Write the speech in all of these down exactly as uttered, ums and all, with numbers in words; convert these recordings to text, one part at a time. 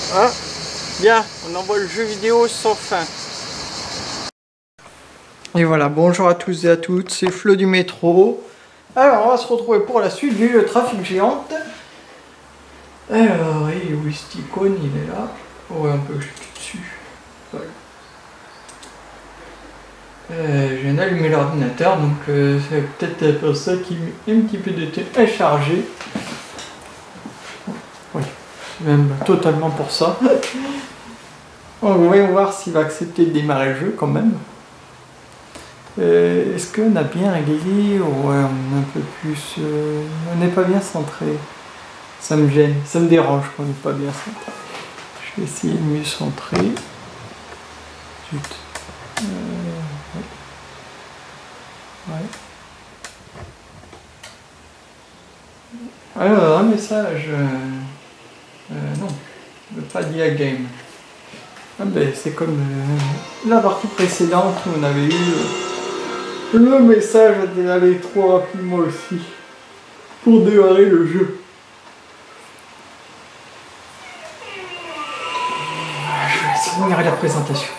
Ah, bien, on envoie le jeu vidéo sans fin. Et voilà, bonjour à tous et à toutes, c'est Flo du métro. Alors, on va se retrouver pour la suite du Trafic Géante. Alors, et où est cette icône? Il est là. Ouais, on peut cliquer dessus. Voilà. Euh, je viens d'allumer l'ordinateur, donc euh, c'est peut-être pour ça qu'il met un petit peu de temps à charger. Oui, c'est même totalement pour ça. On va voir s'il va accepter de démarrer le jeu quand même. Euh, Est-ce qu'on a bien réglé? Ouais, on est un peu plus... Euh, on n'est pas bien centré. Ça me gêne, ça me dérange qu'on n'est pas bien centré. Je vais essayer de mieux centrer. Zut. Euh, ouais. Ouais. Alors, un message... Euh, euh, non, je ne veux pas dire game. Ah ben, c'est comme euh, la partie précédente où on avait eu... Euh, le message d'aller trop rapidement aussi pour démarrer le jeu. Je vais essayer de regarder la présentation.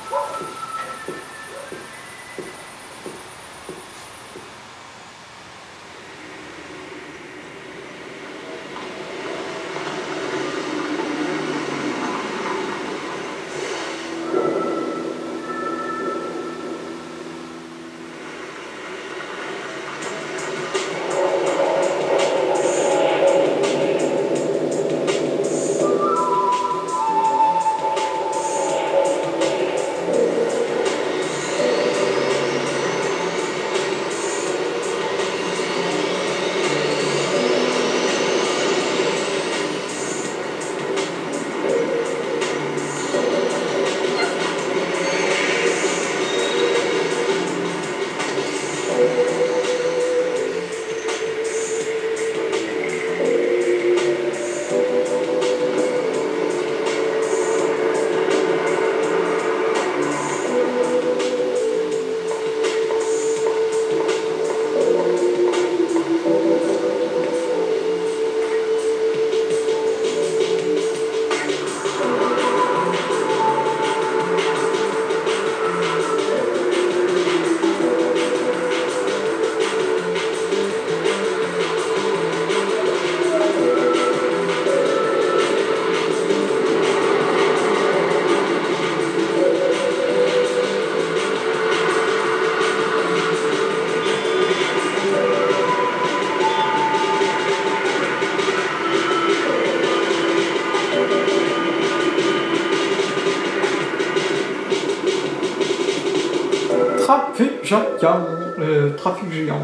Trafic géant, euh, trafic géant.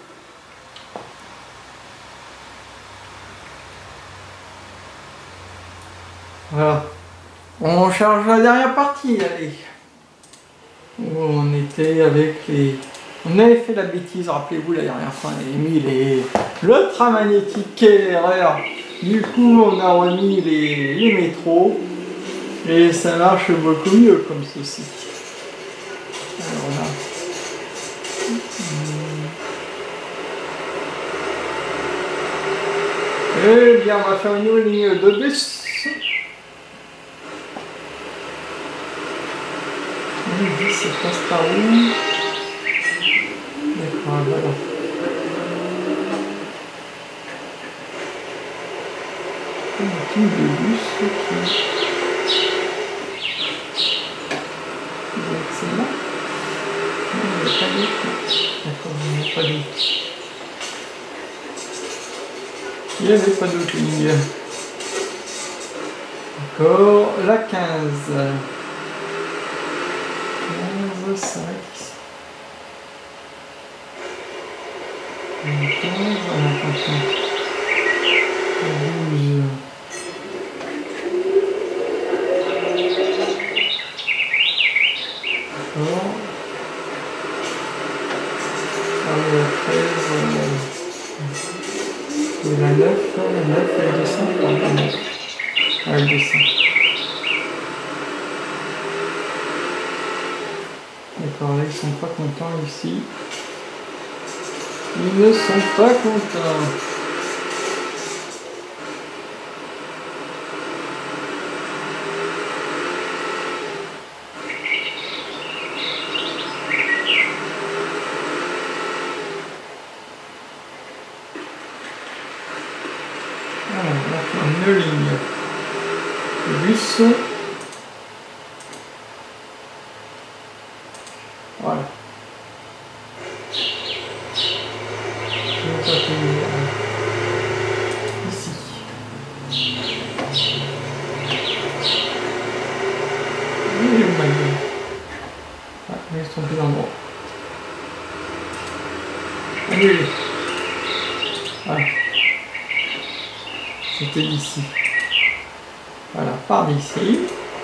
Voilà. On charge la dernière partie, allez. Où on était avec les... On avait fait la bêtise, rappelez-vous, la dernière fois, on avait mis les... le train magnétique et l'erreur. Du coup, on a remis les... les métros. Et ça marche beaucoup mieux comme ceci. Alors là. Eh bien, on va faire une nouvelle ligne de bus. Ça passe par où? D'accord, voilà. Une ligne de bus qui... Donc c'est là. Non, il n'y a pas d'autre. D'accord, il n'y a pas d'autre. Il n'y avait pas d'autre ligne. D'accord, la quinze. quinze, ça va être ici. quinze, voilà, attention. douze. D'accord. Ah oui, la treize. Et la neuf, la neuf, elle descend. Ah, elle descend. D'accord, là ils sont pas contents ici. Ils ne sont pas contents. faire une ligne de bus. Voilà. Je vais taper ici. Et le maillot. Ah, mais ils sont plus d'endroit. Allez. Voilà. C'était d'ici. Voilà, part d'ici.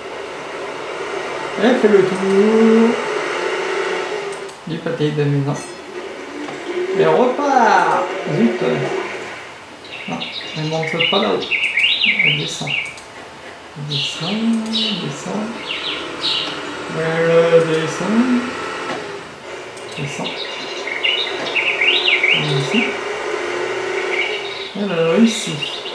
Et fait le tour du pâté de maison. Et repart. Zut. Non, elle ne monte pas là-haut. Elle descend. Elle descend, descend. Elle descend. Descend. Et ici. Alors ici.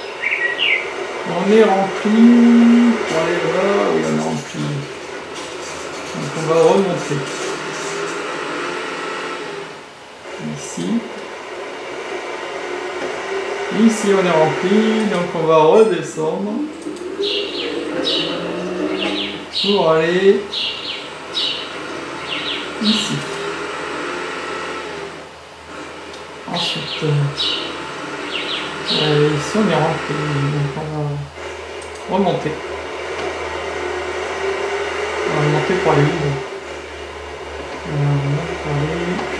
On est rempli pour aller voir où on est rempli. Donc on va remonter. Ici. Ici on est rempli, donc on va redescendre pour aller ici. Ensuite, euh, ici on est rempli, donc on va remonter. On va remonter pour aller où? On va remonter pour aller...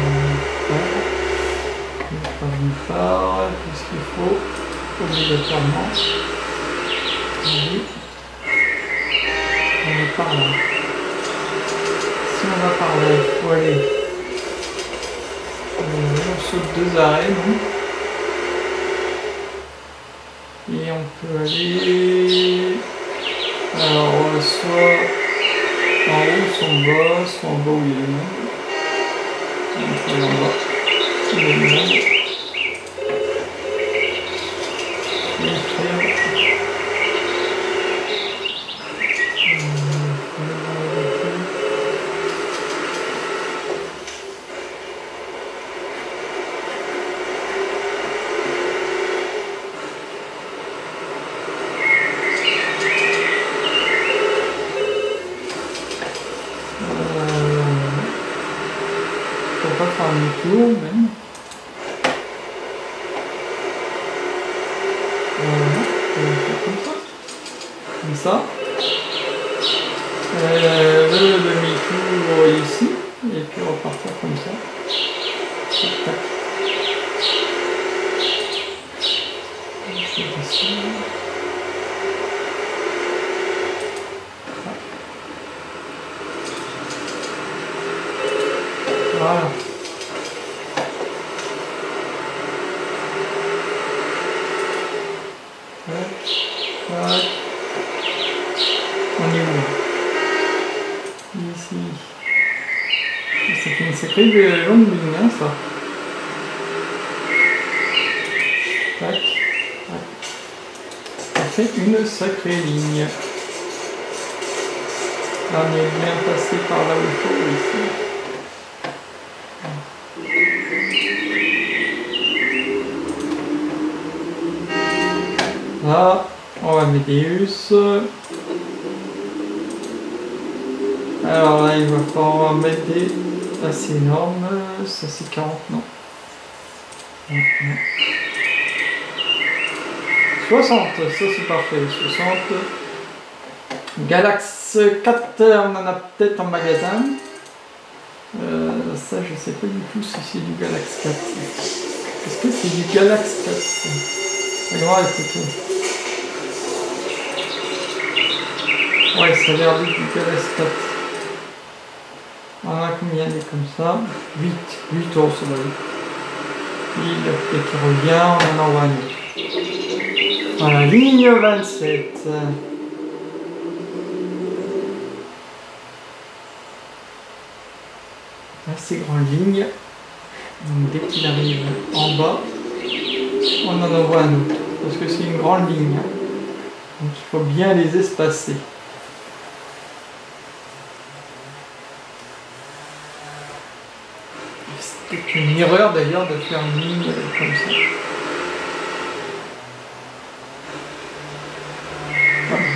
Par part, tout ce qu'il faut, obligatoirement. Et on va par là. Si on va par là, il faut aller. On saute deux arrêts, non? Et on peut aller. Alors, soit en haut, soit en bas, soit en bas où il y a le monde. On peut aller en bas. Il y a le monde. Tour même. Voilà, comme ça. Comme ça. Euh, le demi-tour ici. Et puis repartir comme ça. Tac, tac. C'est ici. Voilà. On est où? Ici. C'est une sacrée longue ligne, hein, ça. Tac. Tac. Ça fait une sacrée ligne. Là, on est bien passé par là où il faut, ici. Là, on va mettre des us. Alors là, il va falloir mettre des assez énormes. Ça, c'est quarante, non. soixante, ça c'est parfait. soixante. Galax quatre, on en a peut-être en magasin. Euh, ça, je sais pas du tout si c'est du Galax quatre. Est-ce que c'est du Galax quatre? Regarde les photos. Ouais, ça a l'air d'être du Galax quatre. On a combien des comme ça? huit. huit euros, ça va être. Il qui revient, on en envoie un autre. Voilà, ligne vingt-sept. Assez grande ligne. Donc dès qu'il arrive en bas, on en envoie un autre. Parce que c'est une grande ligne. Donc il faut bien les espacer. C'est une erreur d'ailleurs de faire une ligne comme ça.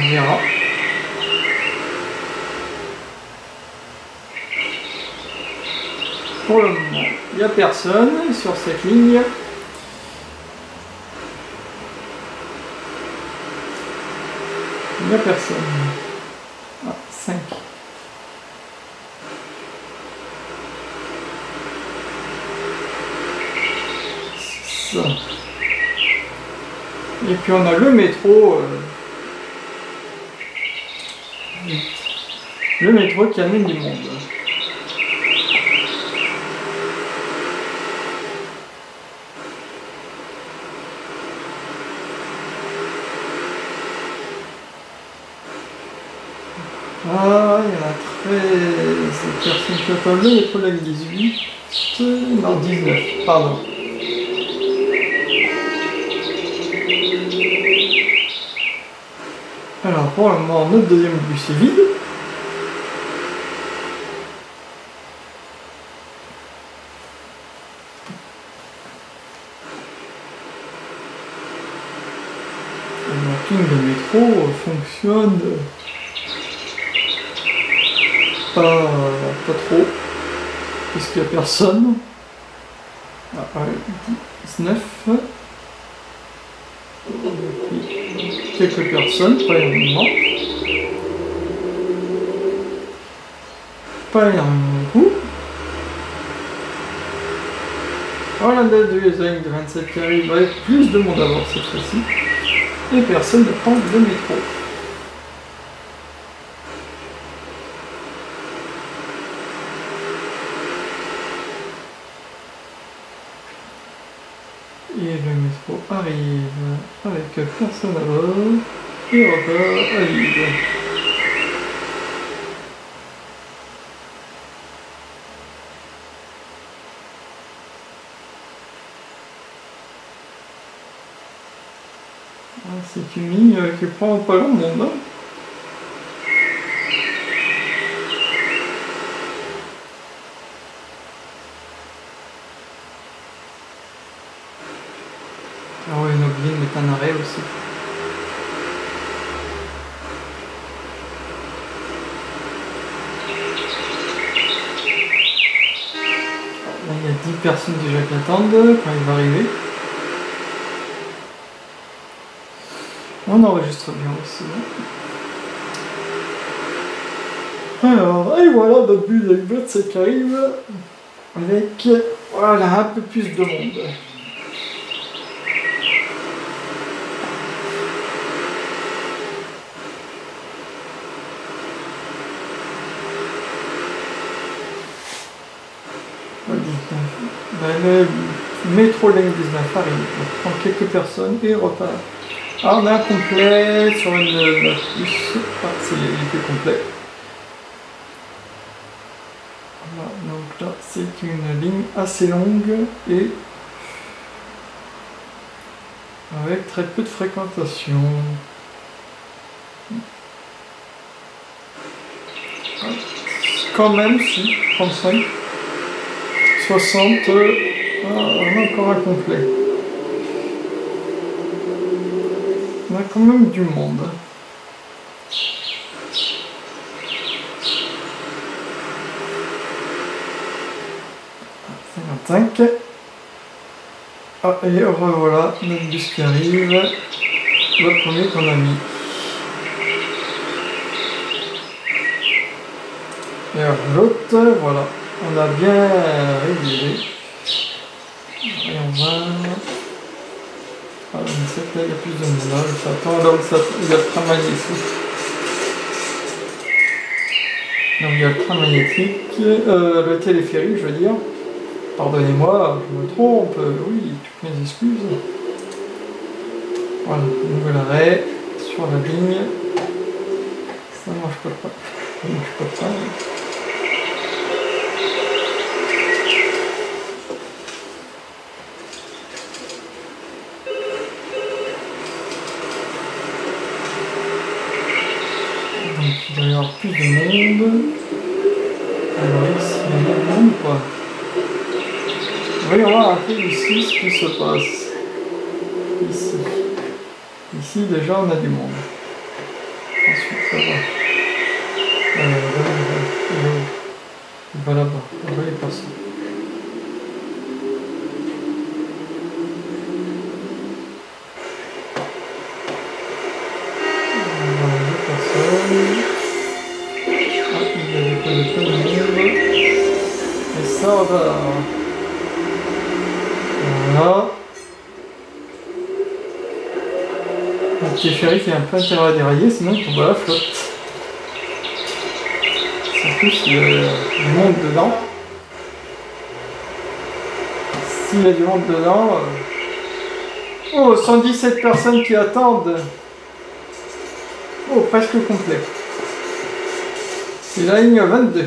On verra. Pour le moment, il n'y a personne sur cette ligne. Il n'y a personne. Ah, cinq. Ça. Et puis on a le métro. Euh, le métro qui amène du monde. Ah, il y en a treize personnes qui attendent le métro de la dix-huit. Non, dix-neuf, pardon. Alors pour le moment, notre deuxième bus est vide. Le parking de métro fonctionne pas, pas trop, puisqu'il n'y a personne. Ah, ouais, dix-neuf. Quelques personnes, pas énormément. Pas énormément beaucoup. Voilà la date de design de vingt-sept qui arrive avec plus de monde à bord cette fois-ci. Et personne ne prend le métro. Et le métro arrive avec personne à bord et repart à vide. C'est une ligne qui prend pas grand monde. Hein. Ah ouais, notre ligne est un arrêt aussi. Là, il y a dix personnes déjà qui attendent quand il va arriver. On enregistre bien aussi. Hein. Alors, et voilà notre bus avec vingt-sept qui arrive avec voilà, un peu plus de monde. Ben, le métro ligne dix-neuf arrive, on prend quelques personnes et repart. Ah, on a un complet sur une neuf plus. Ah, c'est il était complet. Voilà, donc là, c'est une ligne assez longue et avec très peu de fréquentation. Ah, quand même, si, trente-cinq. soixante, ah, on a encore un complet. On a quand même du monde. cinquante-cinq. Ah, et revoilà notre bus qui arrive. Le premier qu'on a mis. Et l'autre, voilà. On a bien réglé. Et on va... Ah, vingt-sept, là, il y a plus de monde. Là, ça attend, là où ça... il y a le tram magnétique. Donc il y a le tram magnétique, euh, le téléphérique, je veux dire. Pardonnez-moi, je me trompe. Oui, toutes mes excuses. Voilà, nouvel arrêt sur la ligne. Ça ne marche pas. Ça ne marche pas ça. Il doit y avoir plus de monde. Alors ici, il y a du monde ou pas? Voyons voir un peu ici ce qui se passe. Ici. Ici déjà on a du monde. Ça va. Euh, là, là, là, il va là-bas. Là-bas, il est passé. Voilà, deux personnes. Ah, il y avait pas de plein de monde. Et ça, va. Voilà. Le petit ferry qui a un peu intérêt à dérailler, sinon il tombe à la flotte. Surtout s'il y a du monde dedans. S'il y a du monde dedans... Euh... Oh, cent dix-sept personnes qui attendent. Oh, presque complet. C'est la ligne vingt-deux.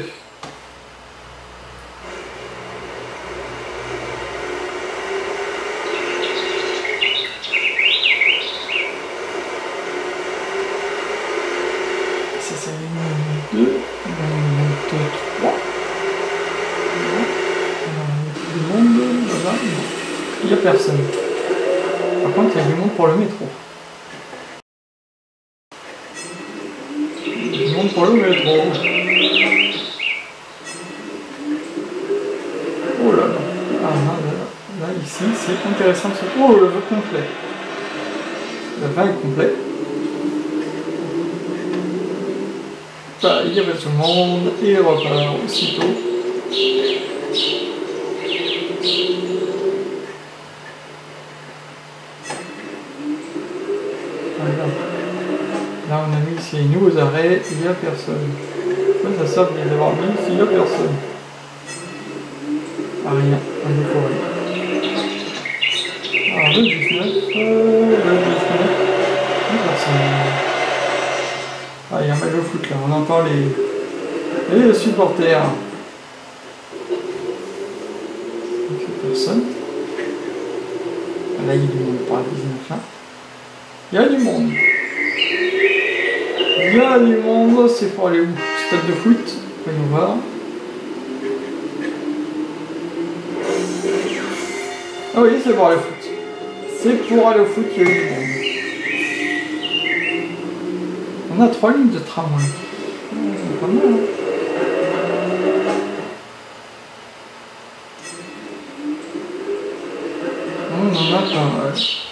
Ça c'est la ligne vingt-deux. La ligne vingt-trois. Il y a du monde là-bas. Il n'y a personne. Par contre, il y a du monde pour le métro. Il y a du monde pour le métro. Oh là là. Ah là, là, là ici, c'est intéressant. Oh, le vœu complet. Le vin est complet. Ça, il y avait tout le monde et il repart aussitôt. Voilà. Là, on a mis ici nouveaux arrêts, il n'y a personne. Ça, ça sert de les avoir mis s'il n'y a personne. Ah, rien, un peu forêt. Alors, le dix-neuf, euh, le dix-neuf, il n'y a personne. Ah, il y a un match au foot là, on entend les, les supporters. Il n'y a personne. Là, il y a du monde par dix-neuf là. Il y a du monde. Il y a du monde, c'est pour aller où? Stade de foot, voyons voir. Ah oui, c'est pour aller au foot. C'est pour aller au foot, il y a du monde. On a trois lignes de tramway. C'est pas mal, hein. On en a pas mal.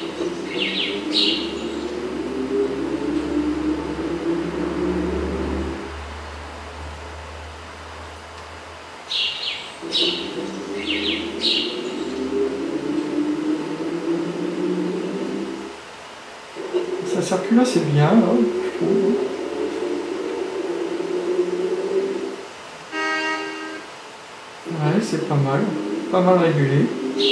Ça circule assez bien, là, je trouve. Ouais, c'est pas mal. Pas mal régulé.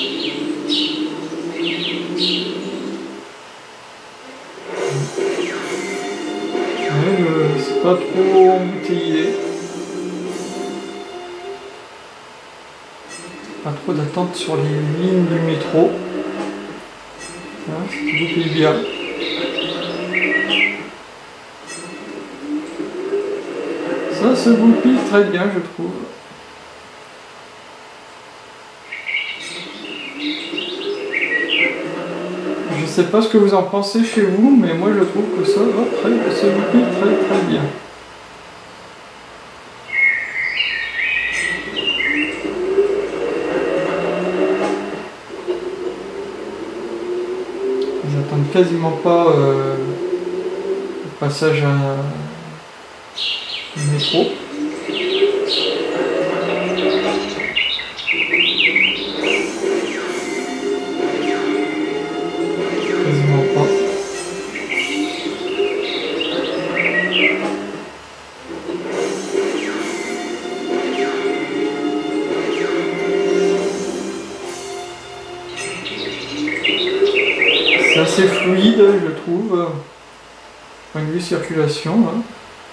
Ouais, euh, c'est pas trop embouteillé. Pas trop d'attente sur les lignes du métro. C'est beaucoup bien. Ça se goupille très bien, je trouve. Je sais pas ce que vous en pensez chez vous, mais moi je trouve que ça va très, se goupille très très bien. Ils attendent quasiment pas euh, le passage à le métro. Quasiment pas. C'est assez fluide, je trouve, point de vue circulation. Hein.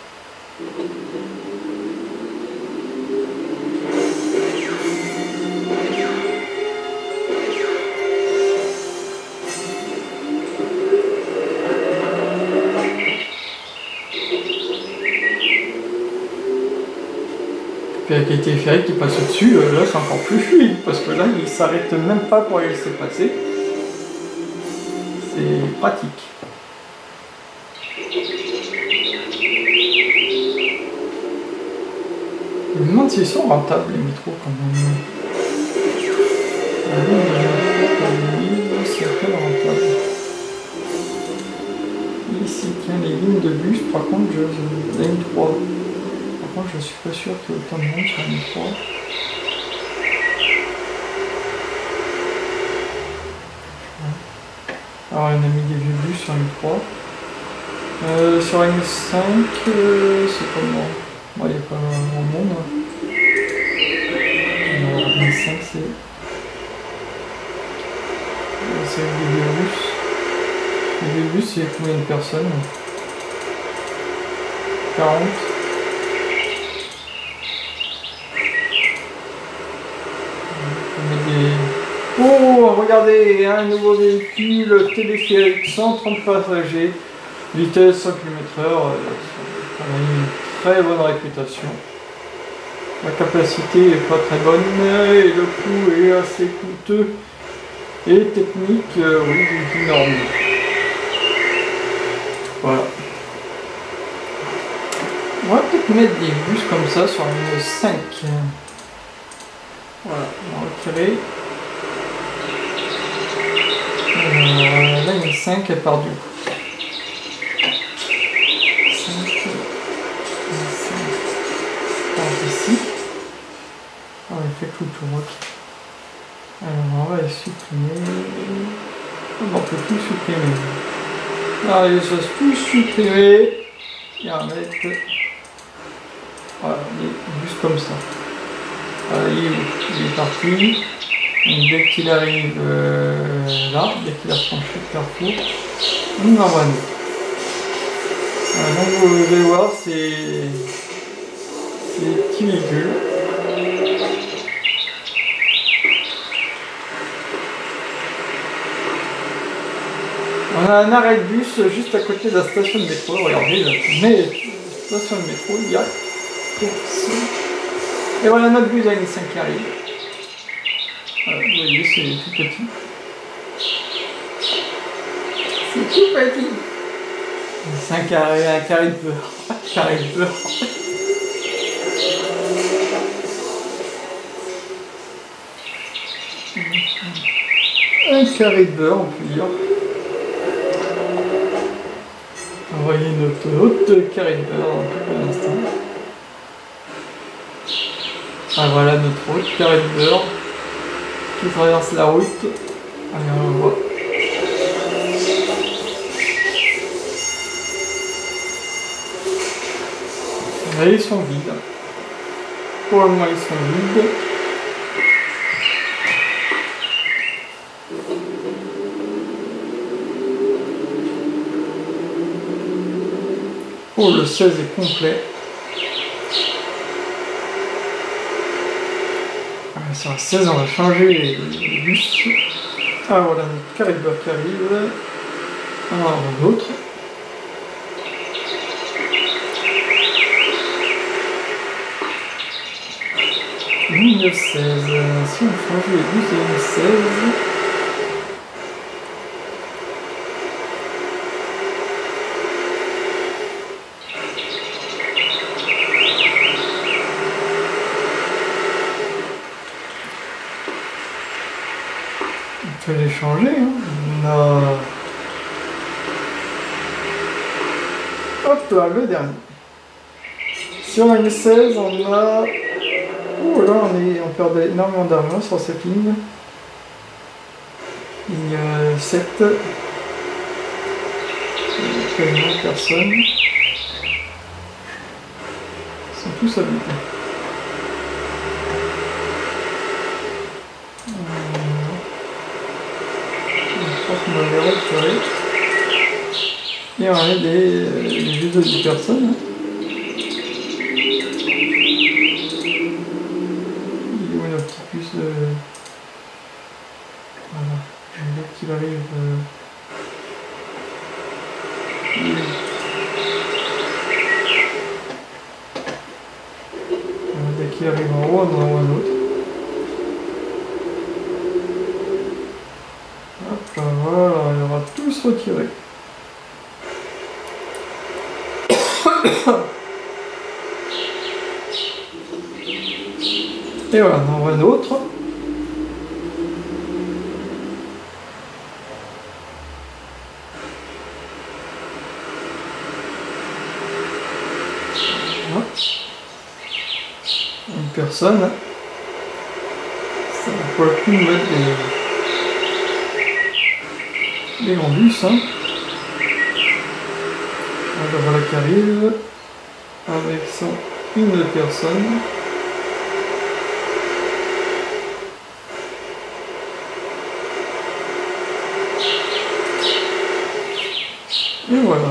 Puis avec les téléphériques qui passent au-dessus, euh, là c'est encore plus fluide, parce que là il s'arrête même pas pour aller laisser passer. C'est pratique. Je me demande s'ils sont rentables les métros quand même. Oui, c'est un peu rentable. Ici, tiens, les lignes de bus, par contre, je... la ligne trois. Par contre, je suis pas sûr qu'il y ait autant de monde sur la ligne trois. Alors, on a mis des vieux bus sur la ligne trois. Euh, sur la ligne cinq, euh, c'est comment? Bon, il n'y a pas grand monde. Alors, la ligne cinq, c'est... C'est des vieux bus. Les vieux bus, c'est combien de personnes? quarante. Des... Oh, regardez, un nouveau véhicule téléphérique, cent trente passagers, vitesse cent kilomètres heure, on a une très bonne réputation. La capacité n'est pas très bonne, et le coût est assez coûteux et technique, euh, oui, d'une norme. Voilà. On va peut-être mettre des bus comme ça sur la ligne cinq. Voilà, on va retirer. Euh, la ligne cinq, elle part du coup. cinq, cinq, part d'ici. Ah, il fait tout le tour, ok. Alors, on va les supprimer. On ne peut plus supprimer. Allez, ça se tout supprimer. Et on va mettre voilà, des bus comme ça. Voilà, il, il est parti. Donc, dès qu'il arrive euh, là, dès qu'il a franchi le carrefour, on envoie nous. Voilà, donc vous allez voir ces, ces petits véhicules. On a un arrêt de bus juste à côté de la station de métro. Regardez, là, mais la station de métro, il y a personne. Et voilà notre bus à une cinq qui arrive. Voilà, vous voyez, c'est tout petit. C'est tout petit. C'est un carré, un carré de beurre. Un carré de beurre. Un carré de beurre, on peut dire. Envoyer notre autre carré de beurre dans tout l'instant. Ah voilà notre autre carré de beurre qui traverse la route. Allez, on voit. Et ils sont vides. Pour le moment ils sont vides. Oh, le seize est complet. Ah, sur le seize, on va changer les, les bus. Ah voilà, notre carré de beurre qui arrive. Alors, l'autre. Ligne seize. Si on change les bus de ligne seize. On peut les changer, hein. Non. Hop là, le dernier. Sur la ligne seize, on a... Oh là, on, est... on perd énormément d'argent sur cette ligne. Ligne sept. Quasiment personne. Ils sont tous habités. On va les retirer. Et on a des, des juste de dix personnes. Il y a une petite puce de... Voilà. Dès qu'il arrive... Euh... Voilà, dès qu'il arrive en haut, on en envoie un autre. Hop là, voilà, il y aura tous retirés. Et voilà, on en voit un autre. Voilà. Une personne. Ça va pas le coup de mettre des, des grands bus. Hein. Alors voilà qui arrive avec son une personne. Et voilà.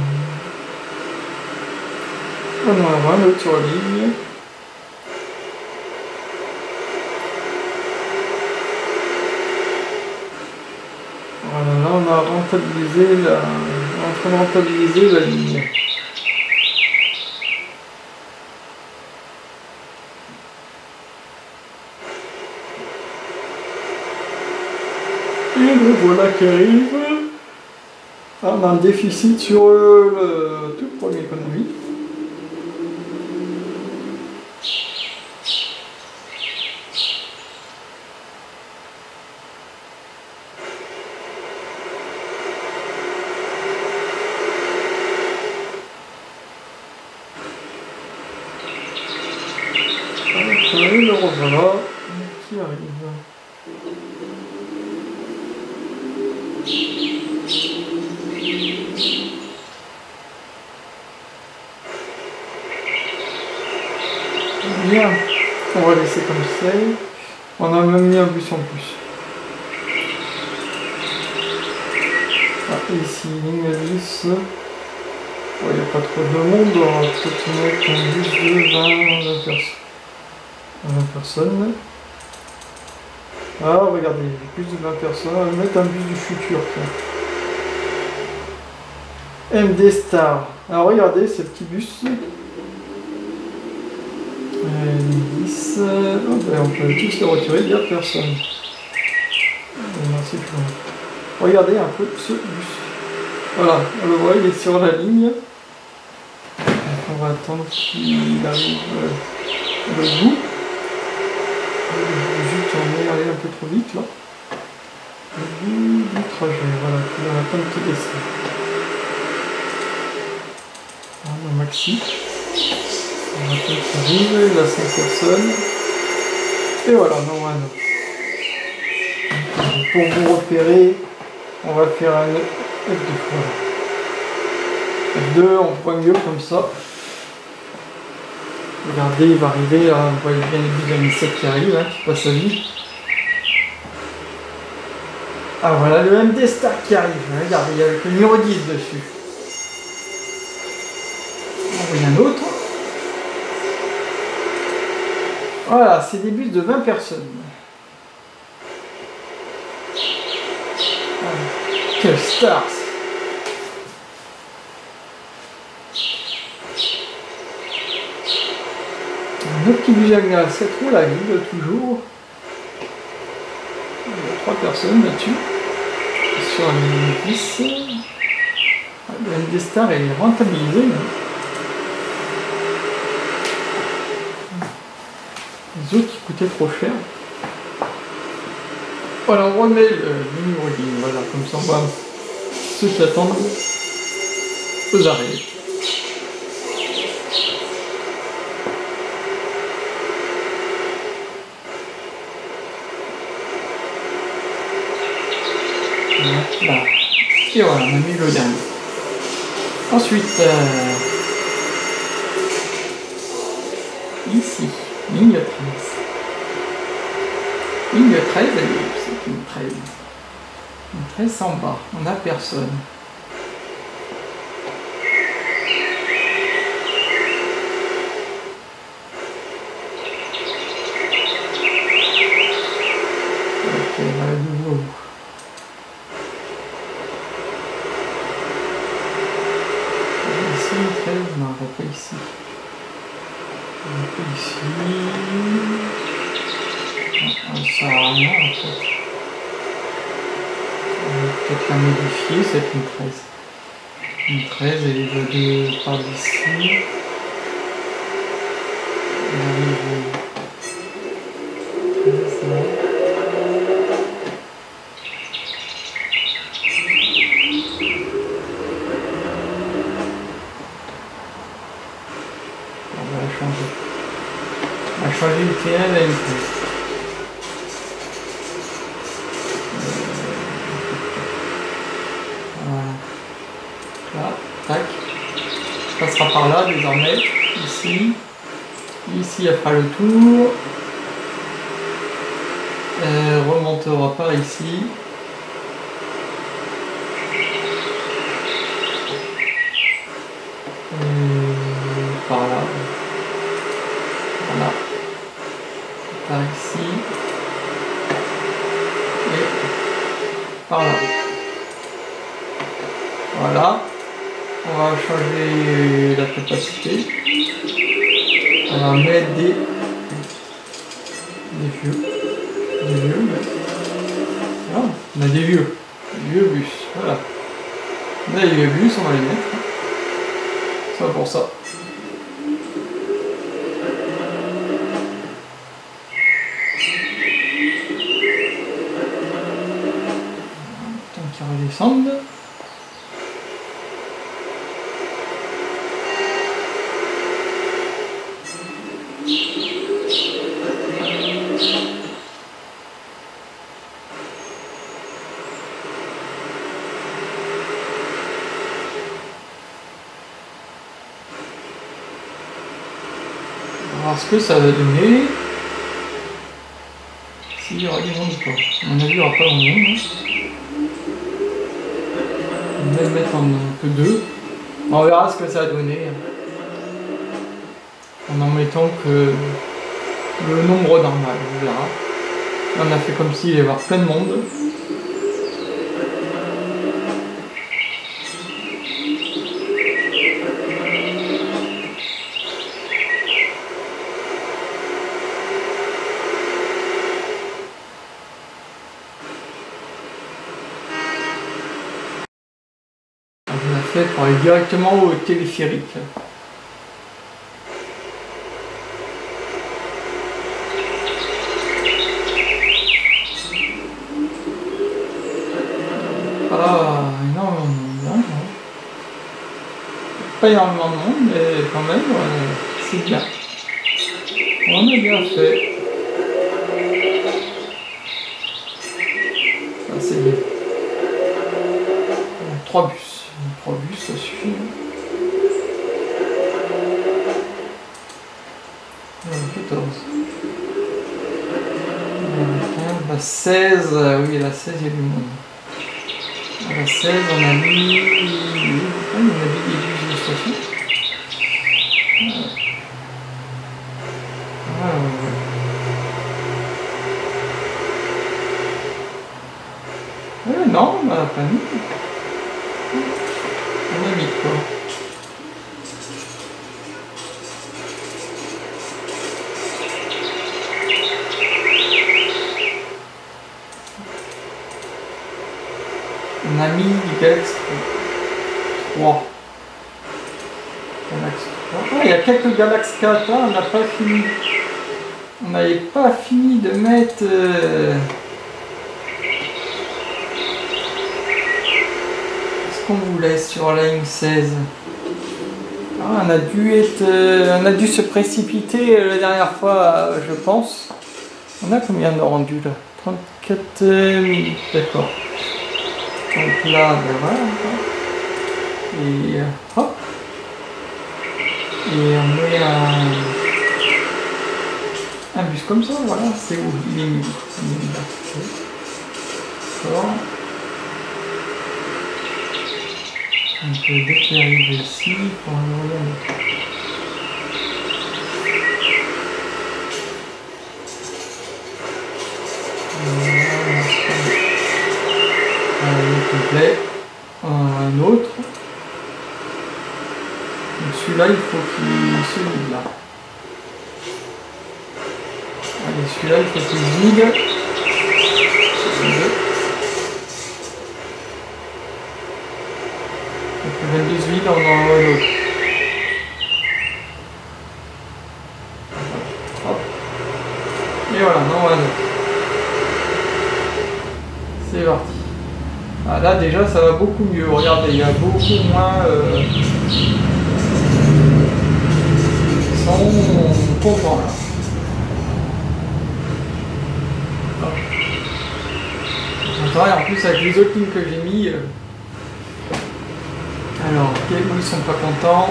On en a un autre sur la ligne. Voilà, là on a rentabilisé la. On est en train de rentabiliser la ligne. Et le voilà qui arrive. Ah, on a un déficit sur le tout premier économie. Et le revoilà qui arrive. Bien, on va laisser comme c'est. On a même mis un bus en plus. Ah, ici, ligne dix. Il n'y a pas trop de monde, on va peut-être mettre un bus de vingt personnes. vingt personnes. Ah, regardez, plus de vingt personnes. On va mettre un bus du futur. Tiens. M D Star. Alors regardez ces petits bus. dix. Oh, ben, on peut tous les retirer, il n'y a personne. Merci pour... Regardez un peu ce bus. Voilà, on le voit, il est sur la ligne. Donc on va attendre qu'il arrive euh, au bout. Juste on est allé un peu trop vite là. Au bout du trajet, voilà, il va attendre qu'il descende. Voilà, le maxi. On va attendre qu'il arrive, il a cinq personnes. Et voilà, non, voilà. Pour vous repérer, on va faire un F deux. Voilà. F deux, on prend mieux comme ça. Regardez, il va arriver, là, vous voyez bien les bus de M sept qui arrive, hein, qui passe à vie. Ah voilà le M D Star qui arrive, regardez, il y a le numéro dix dessus. On voit un autre. Voilà, c'est des bus de vingt personnes. Voilà. Quelle star! Un autre petit bus à sept roues, la ville, toujours. Il y a trois personnes là-dessus. Sur la ligne dix. Le M D Star est rentabilisé. Hein. Les autres qui coûtaient trop cher. Voilà, on remet le numéro dix. Voilà, comme ça on va ceux qui attendent aux arrêts. Là. Et voilà, on a mis le dernier. Ensuite, euh, ici, ligne treize. Ligne treize, c'est une treize. Une treize en bas, on n'a personne. Ok, là, de nouveau. treize, non, on va pas ici. On va pas ici. Non, ça sert à rien en fait. On va peut-être la modifier, c'est une treize. Une treize, et les deux par d'ici. Il arrive treize là. On va la changer. On va changer une T L à une treize. Voilà. Là, tac. Ça passera par là désormais. Ici. Ici, elle fera le tour. Elle remontera par ici. Et par là. Voilà. Par ici. Et par là. Voilà. On va changer la capacité. On va mettre des, des vieux. Des vieux, mais... Ah, on a des vieux. Des vieux bus. Voilà. On a des vieux bus, on va les mettre. Ça pour ça. Tant qu'ils redescendent. voir ce que ça va donner. S'il y aura du monde ou pas. À mon avis, il n'y aura pas grand monde. On va le mettre en que deux. On verra ce que ça va donner. En en mettant que le nombre normal, on verra. On a fait comme s'il allait y avoir plein de monde. On a fait pour aller directement au téléphérique. Pas énormément de monde, hein, non. Pas énormément de monde, mais quand même, ouais, c'est bien. On a bien fait. Ah, c'est bien. Trois bus. Trois bus, ça suffit. quatorze. quinze, la seize, oui, la seize, il y a du monde. À la seize, on a mis... on a mis des bus de station. Ah, ouais. Ouais, non, on n'a pas mis. On a mis quoi? On a mis Galaxy trois. Galaxy trois. Ah, il y a quelques Galaxy quatre là, on n'a pas fini. On n'avait pas fini de mettre... Euh... ce qu'on voulait sur la ligne seize. Ah, on a dû être... Euh... on a dû se précipiter la dernière fois, euh, je pense. On a combien de rendus là? trente-quatre minutes, d'accord. Donc là, ben voilà, et hop, et on met un, un bus comme ça, voilà, c'est où il est mis, il est mis là. D'accord. Donc dès qu'il arrive ici, pour le regarder. Complet, un autre. Donc celui-là, il faut qu'il celui-là. Allez, celui-là, il faut qu'il vide. Donc vingt-deux huiles, on en a une autre. Hop. Et voilà, on en a une autre. C'est parti. Ah, là déjà ça va beaucoup mieux, regardez, il y a beaucoup moins euh, ils sont contents là. En plus avec les autres lignes que j'ai mis, euh... alors ils sont pas contents.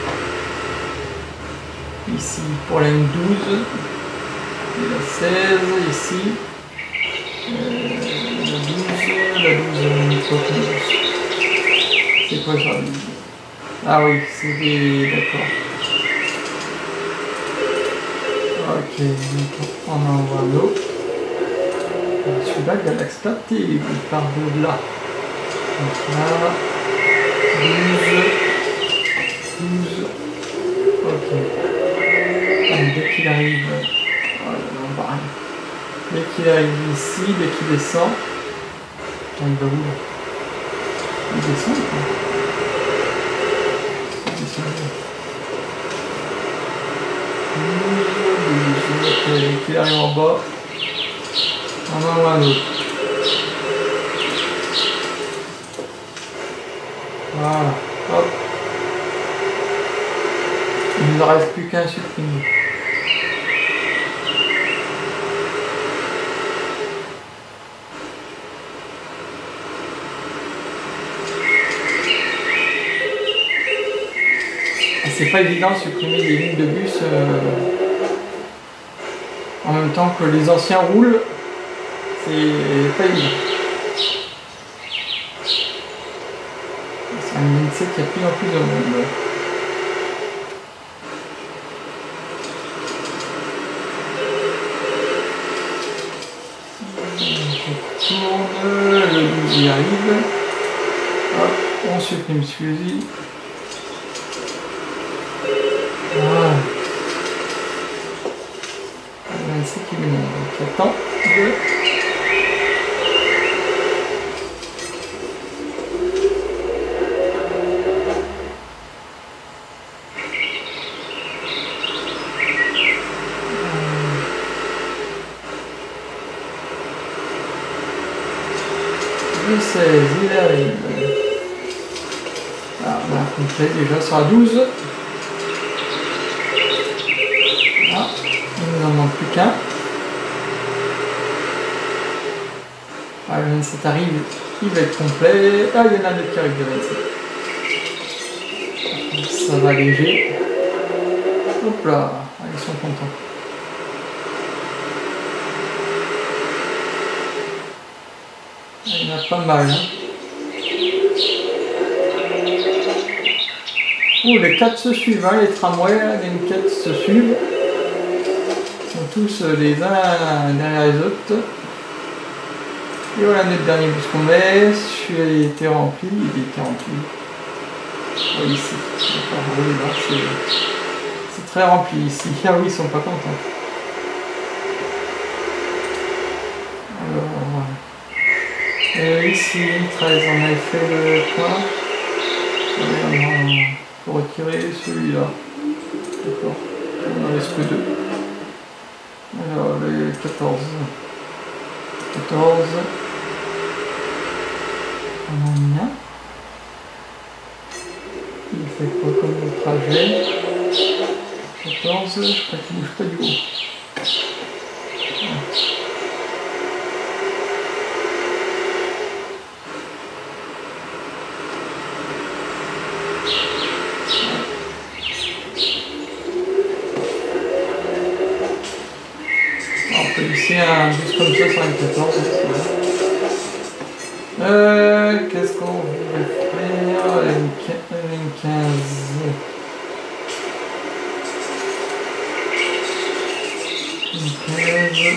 Ici pour la ligne douze, et la seize ici. Euh, la douze, la douze, c'est quoi ça? Ah oui, c'est des... d'accord. Ok, on envoie l'eau. Celui-là, Galax Platé, il part de là. Donc là, douze, douze, ok. Ah, dès qu'il arrive, oh, non, pas rien. Dès qu'il arrive ici, dès qu'il descend, il va où là? Il descend ou pas? Il descend où? Dès qu'il arrive en bas, on en voit un autre. Voilà, hop. Il ne reste plus qu'un supprimé. C'est pas évident de supprimer des lignes de bus euh, en même temps que les anciens roulent, c'est pas évident. C'est un lycée qui a de plus en plus de monde. On tourne, le douze y arrive. Hop, on supprime celui-ci. Voilà. vingt-sept qui lui manque. Donc attends. deux. Le seize, il arrive. Ah, on a complet déjà sur la douze. Ah, il nous en manque plus qu'un. Ah, le vingt-sept arrive, il va être complet. Ah, il y en a un autre qui arrive de vingt-sept. Ça va léger. Hop là, ah, ils sont contents. Il y en a pas mal. Hein. Oh, les quatre se suivent, hein, les tramways, les M quatre se suivent. Ils sont tous les uns derrière les autres. Et voilà notre dernier bus qu'on met. Celui-là il était rempli, il était rempli. Oh, ici, oui, là, c'est très rempli ici. Ah oui, ils sont pas contents. Alors, euh, ici, treize, on avait fait le point. Il faut retirer celui-là. D'accord. On en reste que deux. Alors, les quatorze. quatorze. On en a un. Il fait quoi comme trajet? quatorze, je crois qu'il bouge pas du haut. On peut laisser un bus comme ça sur une quatorze. Euh, qu'est-ce qu'on voulait faire? Une quinze. Une quinze.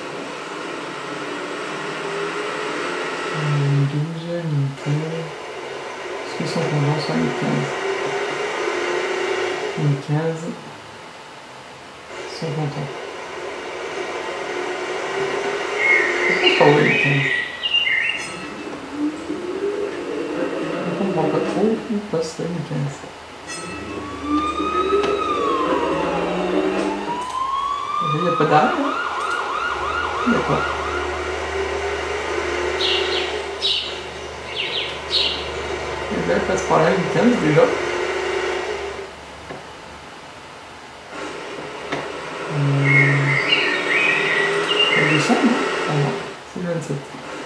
Une douze, une quinze. Est-ce qu'ils sont contents sur une quinze? Une quinze. Ils sont contents. Pourquoi pas les quinze? Je comprends pas trop. métro ou passe la ligne quinze. Il n'y a pas d'arrêt, hein? D'accord. Et là, elle passe par la ligne quinze déjà. Hum... Elle descend, non? Ah non, c'est le vingt-sept.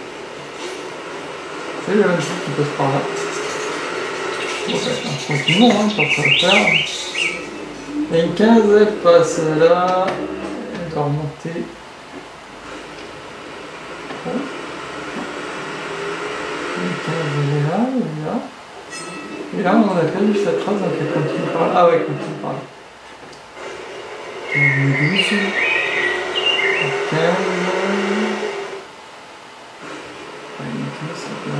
C'est le vingt-sept qui passe par là. Bon, ça va tranquillement, hein, pour ça faire. La ligne quinze, elle passe là. Elle doit remonter. Oh. La ligne quinze, elle est là, elle est là. Et là, on a perdu cette trace, donc elle continue par là. Ah ouais, elle continue par là. douze. quinze. Ouais, une quinze, ça peut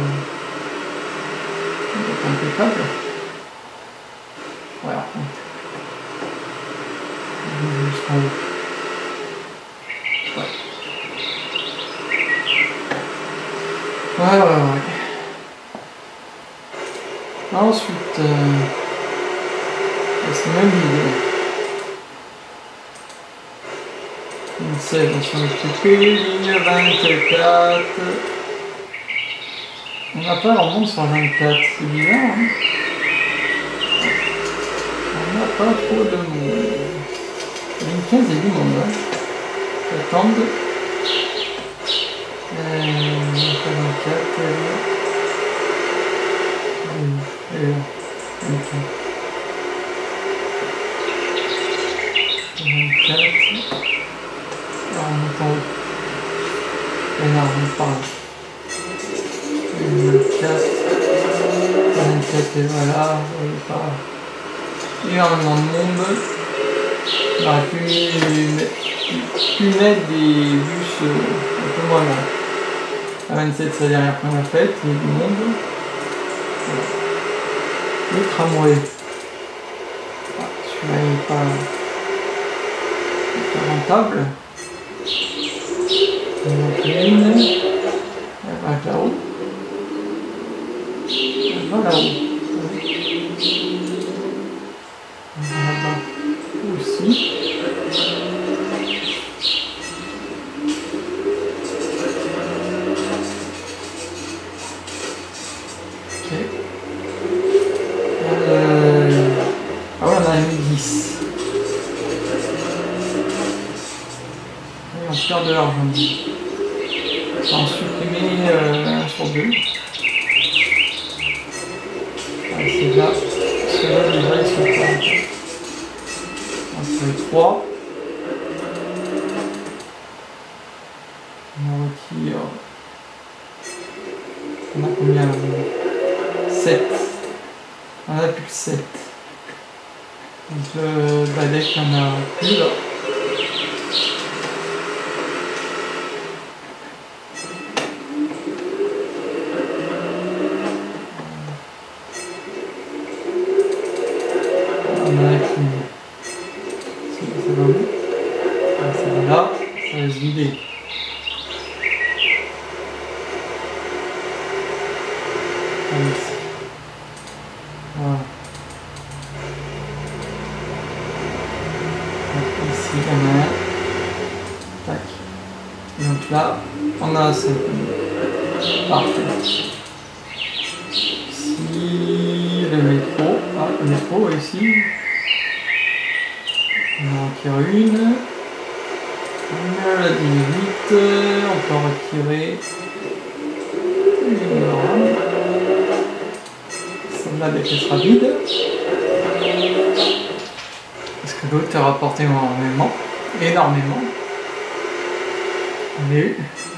être impeccable. Ouais, alors, jusqu'en haut. Ouais. Ouais, ouais, ouais. Ensuite, euh, c'est même vidéo. Ligne seize, on s'en est occupé. Ligne vingt-quatre. On n'a pas leur monde sur vingt-quatre, c'est bizarre, hein. On n'a pas trop de monde. Ligne quinze, il y a du monde, hein. Attendre. Euh, vingt-quatre, elle est là. Elle est là. vingt-quatre. vingt-quatre. Alors, on monte en haut. Et là, on monte par là. vingt-quatre. vingt-quatre, et voilà. On est pas. Énormément de monde. On aurait pu, pu mettre des bus euh, un peu moins longs. À vingt-sept, c'est la dernière qu'on a faite, il y a du monde. Voilà. Le tramway. Ah, celui-là, il n'est pas, pas rentable. On monte une. Elle va là-haut. Elle va là-haut. Là-bas aussi. Ok. Euh... Ah ouais, on a mis dix. Et on perd de l'argent. On va en supprimer euh, un sur deux. Ah, c'est là. Ceux-là, déjà, ils sont pas. On fait trois. On retire. On a combien? sept. On a plus que sept. Donc le balai qu'on a plus là. On a plus. Ça va où? Ah, ça va là. Ça va se vider. Ici. Voilà. Donc ici, il y en a un. Tac. Donc là, on a assez. Parfait. Ici, le métro. Ah, le métro ici. On en retire une. Une, la dix-huit. On peut en retirer une. Celle-là, dès qu'elle sera vide. Parce que l'autre est rapporté énormément. Énormément. Mais.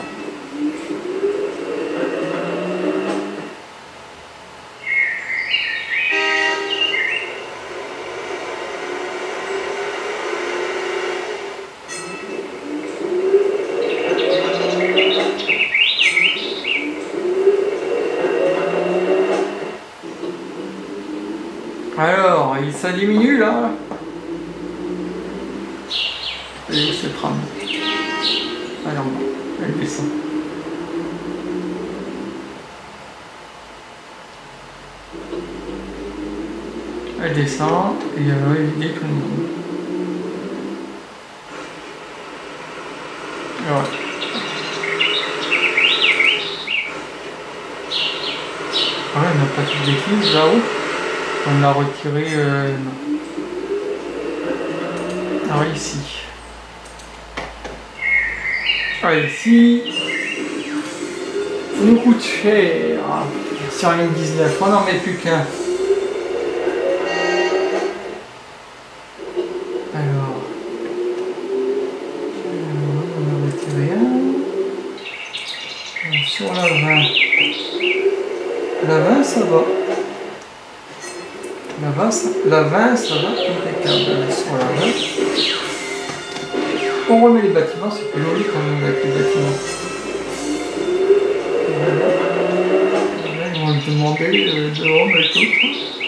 Alors, ça diminue là. Et où ce tram? Alors non, elle descend. Elle descend et elle va éviter tout le monde. Et voilà. Ah ouais, on n'a pas fait de bêtises là-haut. On l'a retiré. Euh, non. Ah ouais, ici. Ah, ici. Ça nous coûte cher. Sur une dix-neuf, on n'en met plus qu'un. Alors. On a retiré un. Sur la vingt. La vingt, ça va. La vingt, ça, la vingt, ça va. Impeccable. Sur la vingt. On remet les bâtiments, c'est plus joli quand même avec les bâtiments. Voilà. Là, ils vont me demander de remettre l'autre.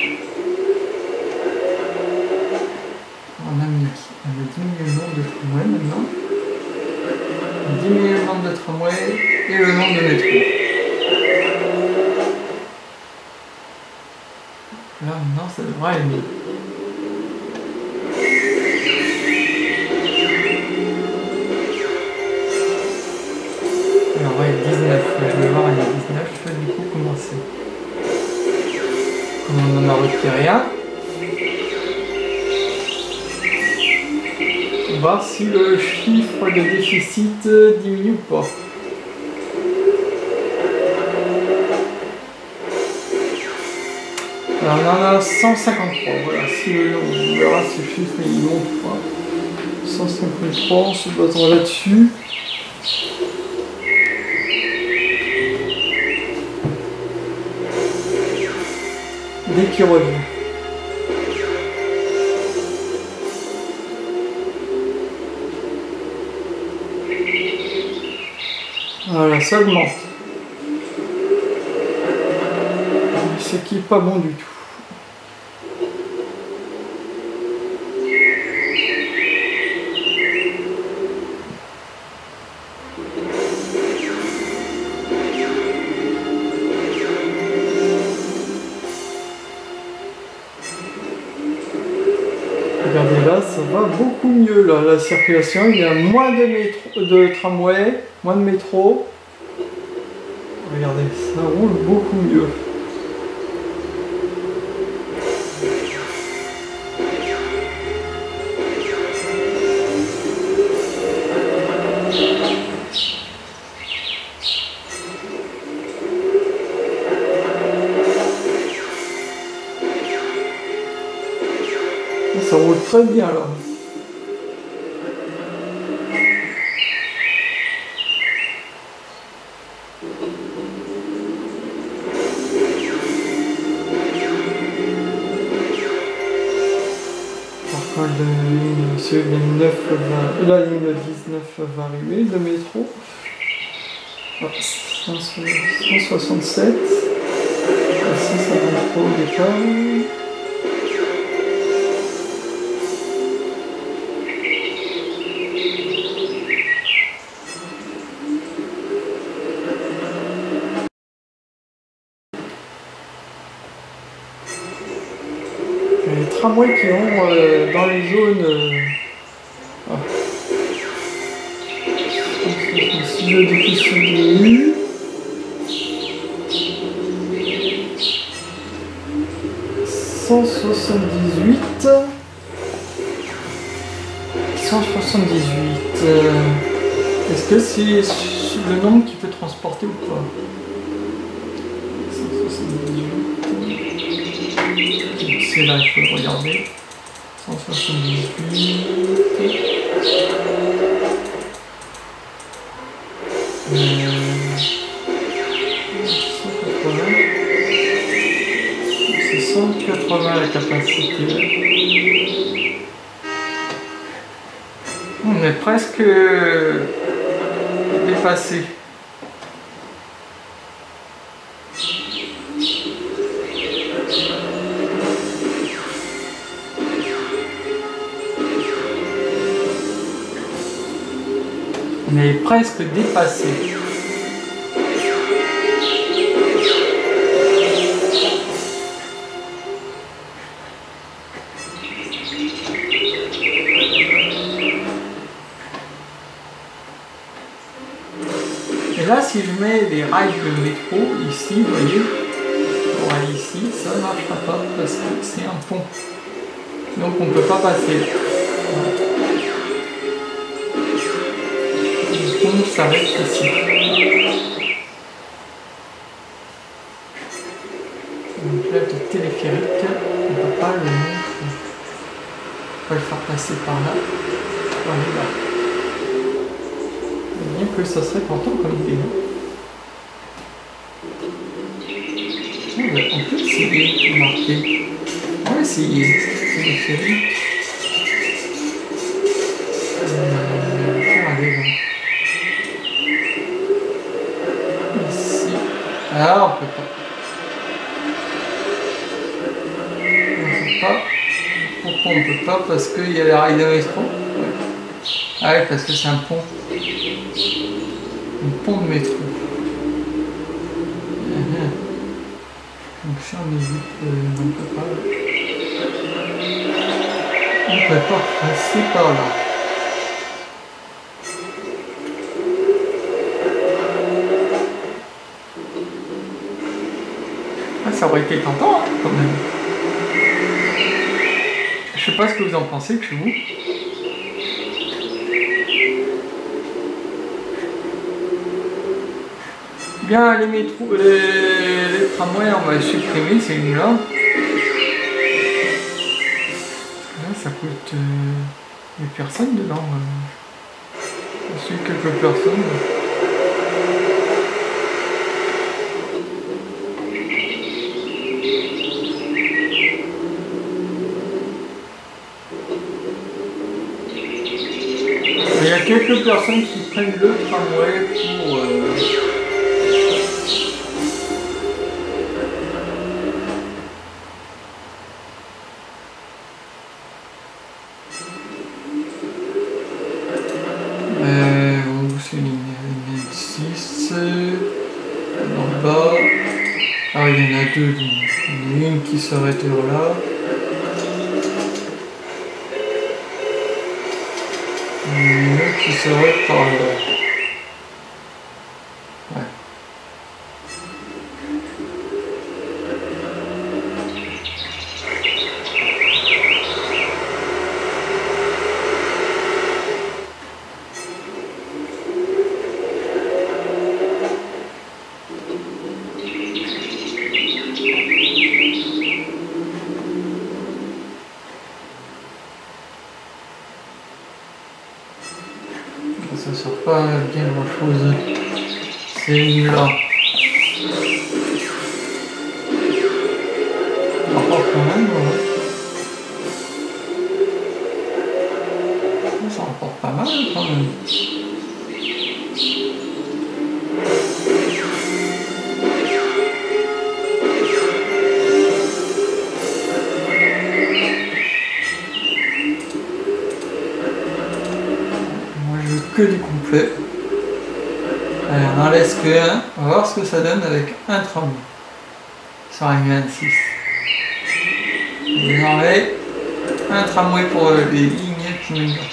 On a mis, on a diminué le nombre de tramways maintenant. On a diminué le nombre de tramways et le nombre de métros. Là maintenant ça devrait aller mieux. Alors ouais, dix-neuf, je vais voir il y a dix-neuf, je vais du coup commencer. Comme on en a retiré un, on va voir si le chiffre de déficit diminue ou pas. Alors on en a cent cinquante-trois, voilà, si le, on verra si le chiffre il monte ou pas. cent cinquante-trois, on se basera là-dessus. Dès qu'il revient. Voilà, ça augmente. Ce qui est pas bon du tout. Regardez là, ça va beaucoup mieux là, la circulation, il y a moins de, métro, de tramway, moins de métro. Regardez, ça roule beaucoup mieux. Ça roule très bien là. Par contre, la ligne neuf va, la ligne dix-neuf va arriver, le métro. Ah, cent soixante-sept. Ici, ça va trop au départ. Les tramways qui ont euh, dans les zones euh, ah. Si le déficit diminue, cent soixante-dix-huit cent soixante-dix-huit euh, est-ce que c'est le nombre qui peut transporter ou pas? cent soixante-dix-huit c'est là, il faut le regarder. cent soixante-dix-huit. Euh, cent quatre-vingts. C'est cent quatre-vingts la capacité. On est presque dépassé. On est presque dépassé. si je mets des rails de métro ici, vous voyez, pour aller ici, ça ne marchera pas parce que c'est un pont. Donc on ne peut pas passer. Le pont s'arrête ici. Donc là, le téléphérique, on ne peut pas le mettre. On va le faire passer par là. Pour aller là. Bien que ça serait pourtant comme idée. On peut essayer de marquer. On va essayer. Téléphérique. Euh, faire aller là. Ici. Ah, on peut pas. On peut pas. Pourquoi on peut pas? Parce qu'il y a les rails de métro. Ouais. Ah oui, parce que c'est un pont. Un pont de métro. Donc si on hésite, euh, on ne peut pas. On ne peut pas passer par là. Ah, ça aurait été tentant, hein, quand même. Je sais pas ce que vous en pensez que chez vous. Bien, les métros, les, les tramways, on va les supprimer, c'est une là. Là, ça coûte. Euh, il n'y a personne dedans. Euh. Je suis quelques personnes. Il y a quelques personnes qui prennent le tramway pour. Euh, Ah, il y en a deux. Il y en a une qui s'arrête là. Et une autre qui s'arrête par là. Ouais. Ça sort pas bien grand chose. C'est là. Encore quand même, ouais. Ça rapporte pas mal quand même. Que du complet. Allez, on en laisse que un. On va voir ce que ça donne avec un tramway. Ça sera une vingt-six. Désormais, un tramway pour les lignes qui nous donnent.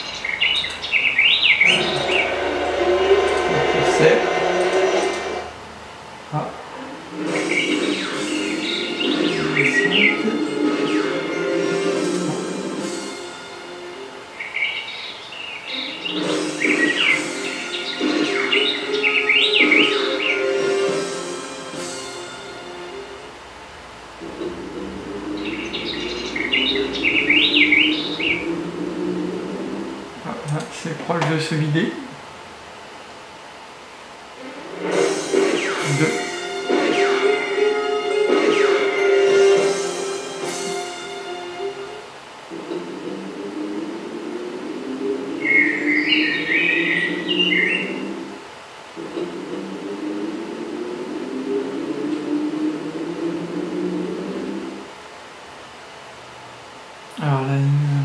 C'est. Ah. C'est proche de se vider. Deux. Alors là,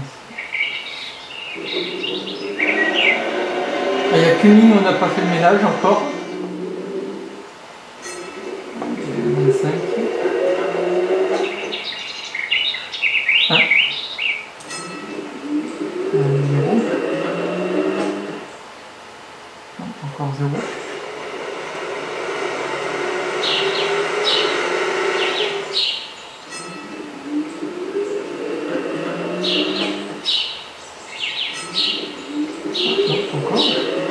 il n'y a qu'une ligne, on n'a pas fait le ménage encore. vingt-cinq. un. zéro. Non, encore zéro. Encore.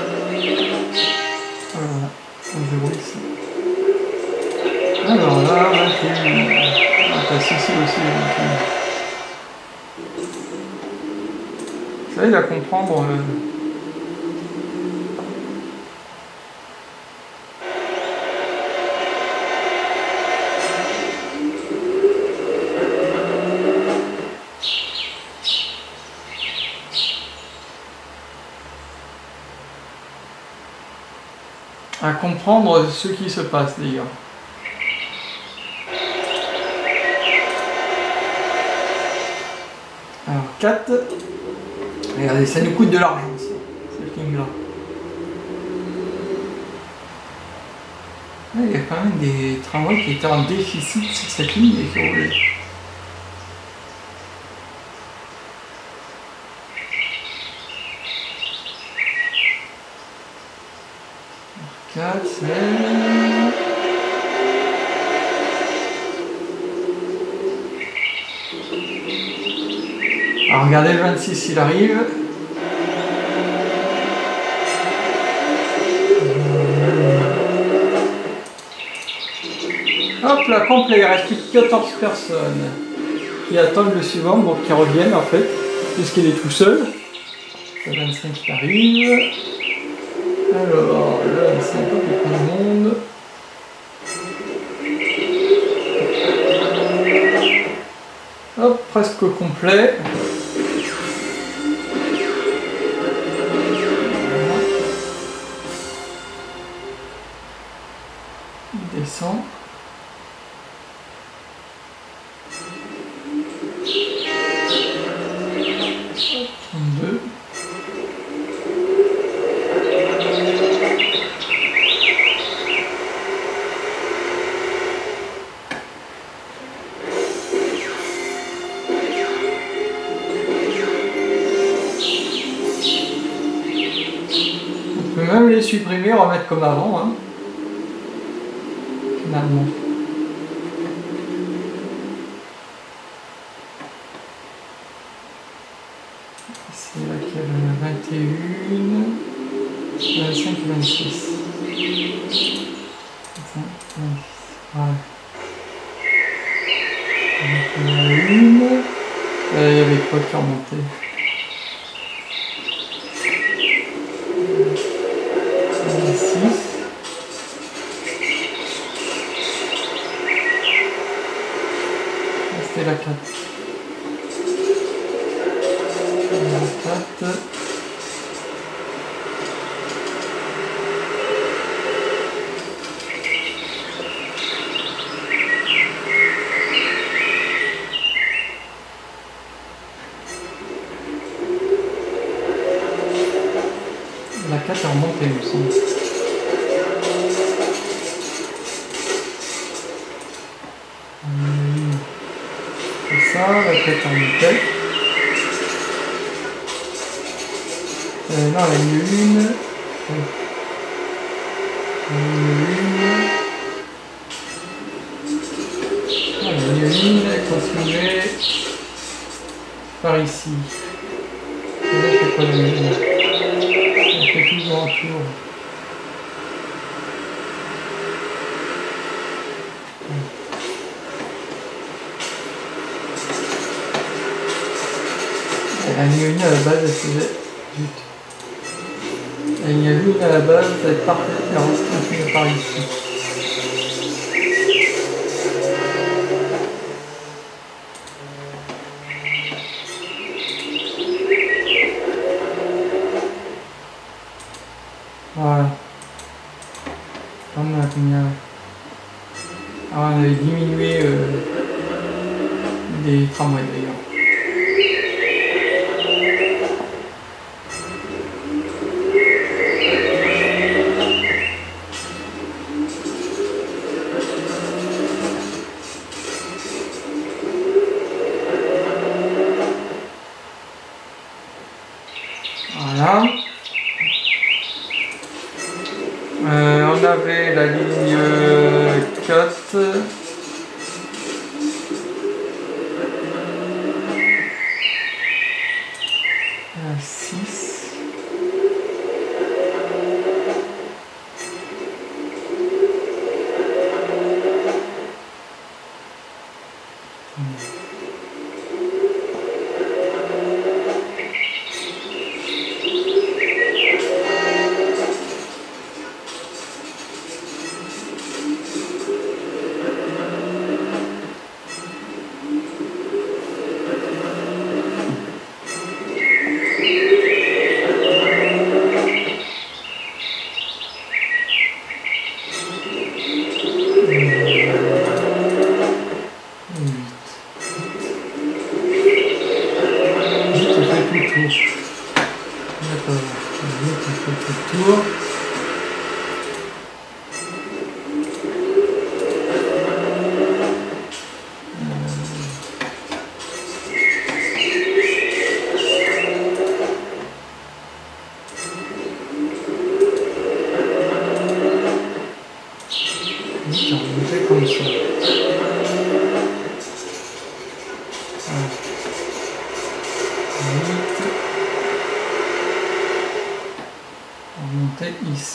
Voilà, un zéro ici. Alors là, vingt et un. Ah, t'as ici aussi, vingt et un. Ça aide à comprendre. Euh... à comprendre ce qui se passe d'ailleurs. Alors quatre. Regardez, ça nous coûte de l'argent, ça, cette ligne-là. Il y a quand même des tramways qui étaient en déficit sur cette ligne et qui roulaient. quatre, c'est... Alors regardez le vingt-six, il arrive. Hop là, complet, il reste plus que quatorze personnes qui attendent le suivant, donc qui reviennent en fait, puisqu'il est tout seul. Le vingt-cinq qui arrive. Alors, le vingt-cinq, il y a plein de monde. Hop, presque complet. Voilà. Il descend. trente-deux. On peut même les supprimer, remettre comme avant, hein. Finalement. C'est laquelle? vingt et un, vingt-cinq, vingt-six. vingt-cinq, vingt-six. Ouais. vingt et un. Euh, il y avait quoi qui remontait? vingt-six. C'était la quatre. La quatre. La quatre est remontée, il me semble. Hum. C'est ça, la quatre est remontée. Euh, non, la ligne une. La ligne une. Ah, la ligne une, elle continuait par ici. Et là, je fais pas de ligne. On fait toujours un tour. Et la ligne une à la base, elle faisait. Zut. La ligne une à la base, elle partait, elle continuait par ici. Voilà. On a combien? Ah, on avait diminué euh, des tramways d'ailleurs. Voilà. Euh, on avait la ligne quatre. six. Comme ça. On montait ici.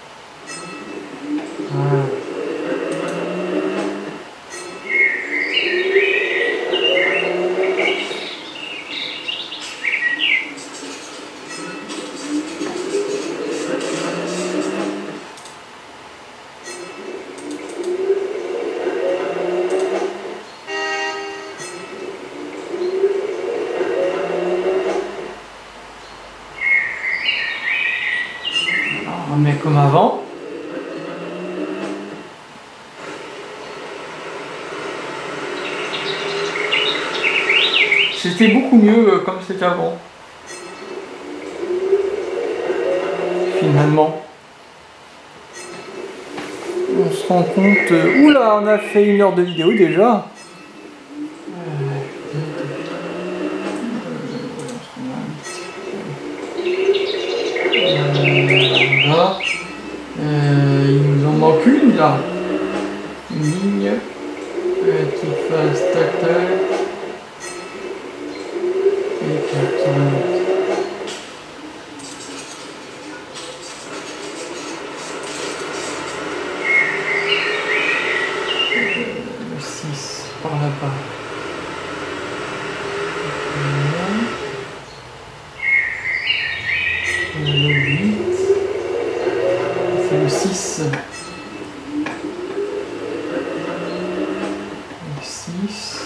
Voilà. On met comme avant. C'était beaucoup mieux euh, comme c'était avant. Finalement. On se rend compte... Euh, oula, on a fait une heure de vidéo déjà. Là. Euh, il nous en manque une là. Une ligne euh, qui fasse tac tac. Et quatre. Le six par là-bas. Le huit. C'est le six. Le six.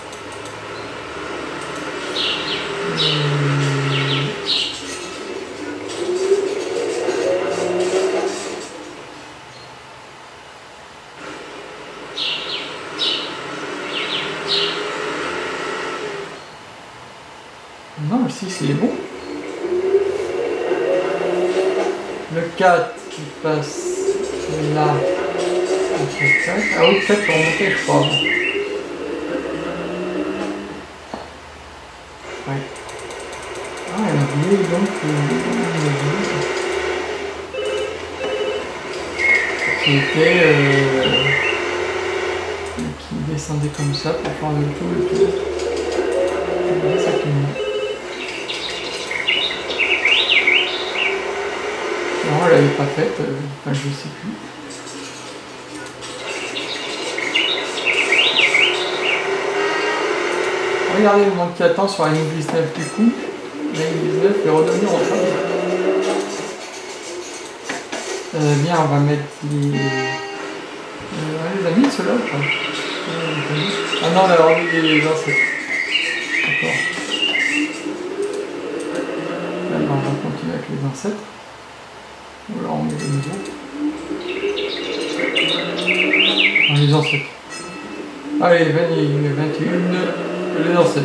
Non, le six il est bon. Le quatre qui passe là. Ah oui, peut-être pour monter, je crois. Ouais. Ah, elle a oublié donc. Euh, qui était. Euh, qui descendait comme ça pour faire le tour et tout. Et ça qui monte. Non, elle l'avait pas faite, euh, enfin je sais plus. Regardez le monde qui attend sur la ligne dix-neuf du coup. La ligne dix-neuf est redevenue en train. Euh, bien, on va mettre les... Euh, on les a mis ceux-là ou pas? Ah non, on a remis les ancêtres. D'accord. Là, on va continuer avec les ancêtres. Ou alors on met les nouveaux. On les ancêtres. Allez, vingt et un, vingt et un, les ancêtres.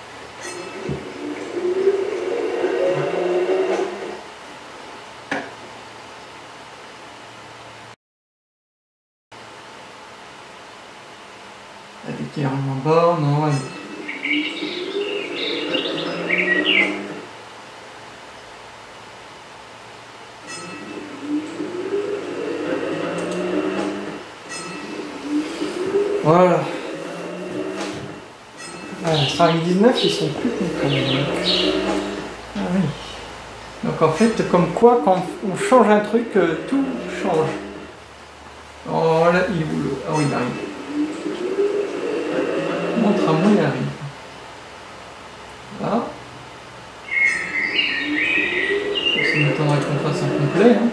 Elle est carrément bas, non, ouais. Voilà. Ah, sur les dix-neuf, ils sont plus contents. Ah oui. Donc en fait, comme quoi, quand on change un truc, euh, tout change. Oh là, il est où le... Ah oui, il arrive. Montre-moi, il arrive. Là. Ça m'étonnerait qu'on fasse un complet. Hein.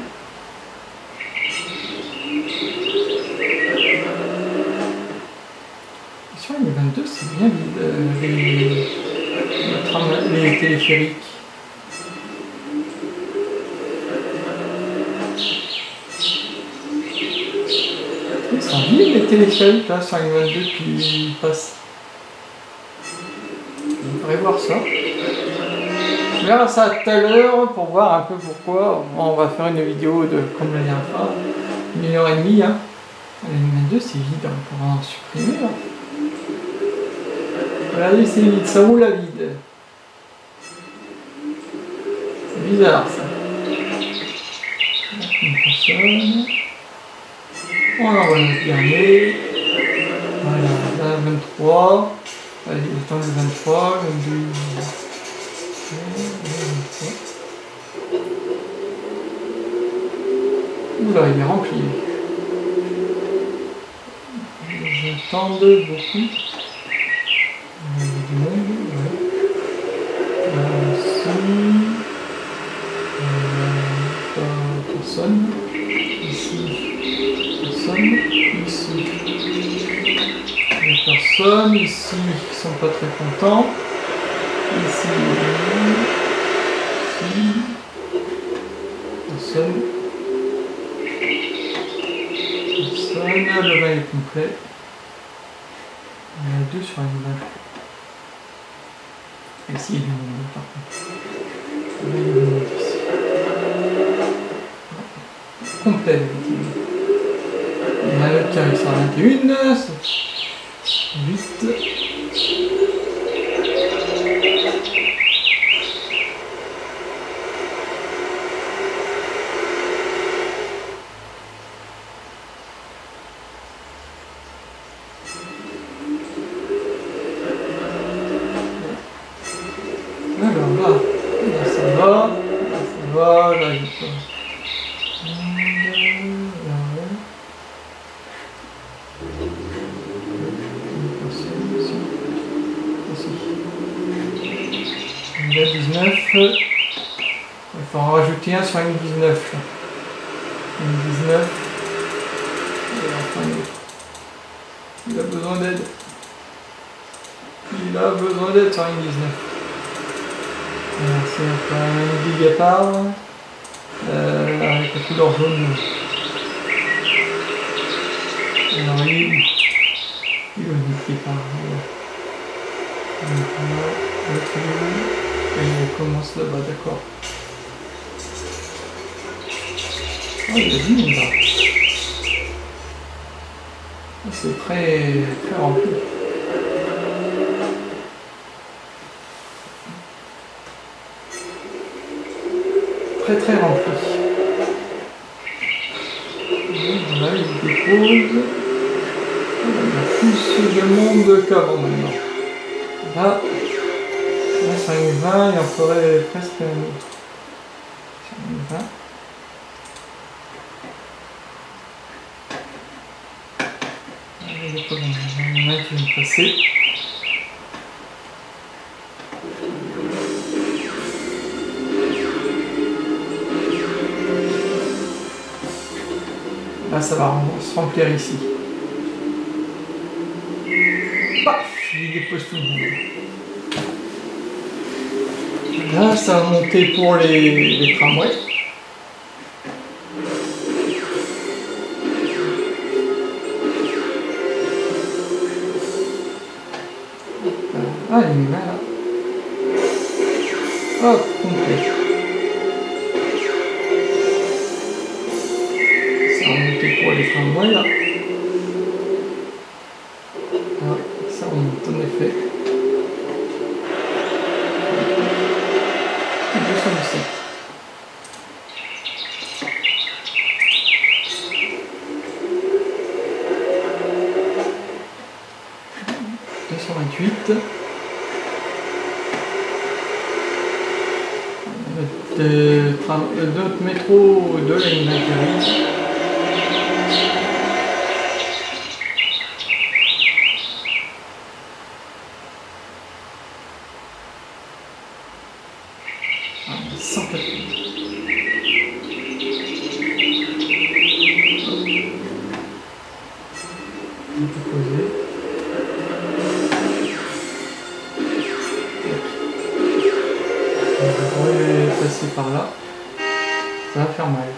Sur les vingt-deux, c'est bien vide, euh, les... Les, tram... les téléphériques. Ils sont vides les téléphériques là sur les vingt-deux qui passent. On devrait voir ça. Je verrai ça tout à l'heure pour voir un peu pourquoi. On va faire une vidéo de comme la dernière fois, une heure et demie. Hein. Les vingt-deux c'est vide, on pourra en supprimer. Là. Regardez, c'est vide, ça roule à vide. C'est bizarre ça. Une personne. On envoie le dernier. Voilà, là vingt-trois. Allez, le temps de vingt-trois, vingt-deux. Oula, il est rempli. J'attends beaucoup. Il y a du monde, ouais. Là aussi. Euh, personne. Ici. Personne. Ici. Il y a personne. Ici, ils sont pas très contents. Ici. Ici. Personne. Personne. Le vin est complet. Il y en a deux sur une vache. Ici, il y a du monde, par contre. Là, il y a du monde ici. Complet, effectivement. Il y en a un autre qui arrive sur vingt et un. huit. Alors là, là ça va, là ça va, là il faut... Il y a dix-neuf, il faut en rajouter un sur une dix-neuf. Une dix-neuf, et enfin une autre. Il a besoin d'aide. Il a besoin d'aide sur une dix-neuf. C'est un gigapar euh, avec la couleur jaune. Alors il est où? Il est où le gigapar? Il commence là-bas, d'accord. Oh, il y a du monde là. C'est très, très rempli. Très très rempli. Là, il dépose. Il y a plus de monde qu'avant maintenant. Là, là c'est un vingt, il en ferait presque un autre. C'est un vingt. Il y en a un qui vient de passer. Là, ça va se remplir ici. Paf, il dépose tout le monde. Là, ça va monter pour les, les tramways. Ah, il est là. Hop, complet. Pour les tramways là. Ah, ça remonte en effet. deux cent dix-sept. deux cent vingt-huit. d'autres métros de la ligne d'intérêt. Par là, ça va faire mal.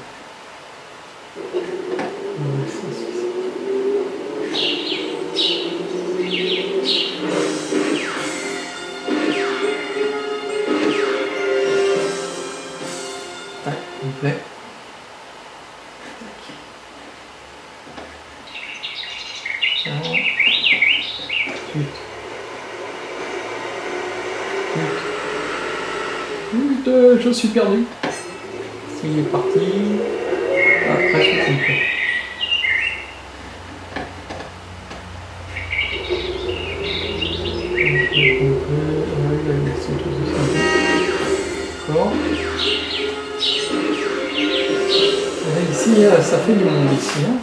Tac, complet. Euh, je suis perdu. Il est parti. Après, je suis complet. D'accord. Ici, ça fait du monde ici. Hein.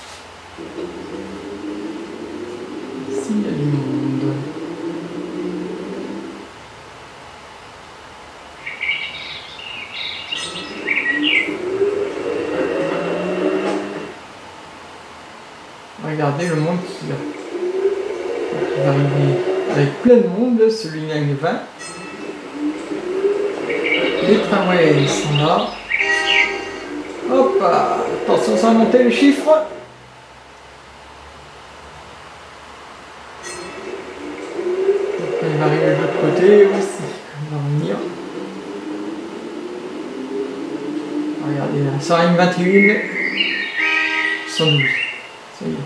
Ici, il y a du monde. Regardez le monde qui va, qui va arriver avec plein de monde, celui ligne vingt. Les tramways sont là. Hop, attention, ça va monter les chiffres. Il va arriver de l'autre côté aussi. Il va revenir. Regardez là, ça arrive vingt et un, cent douze. Ça y est.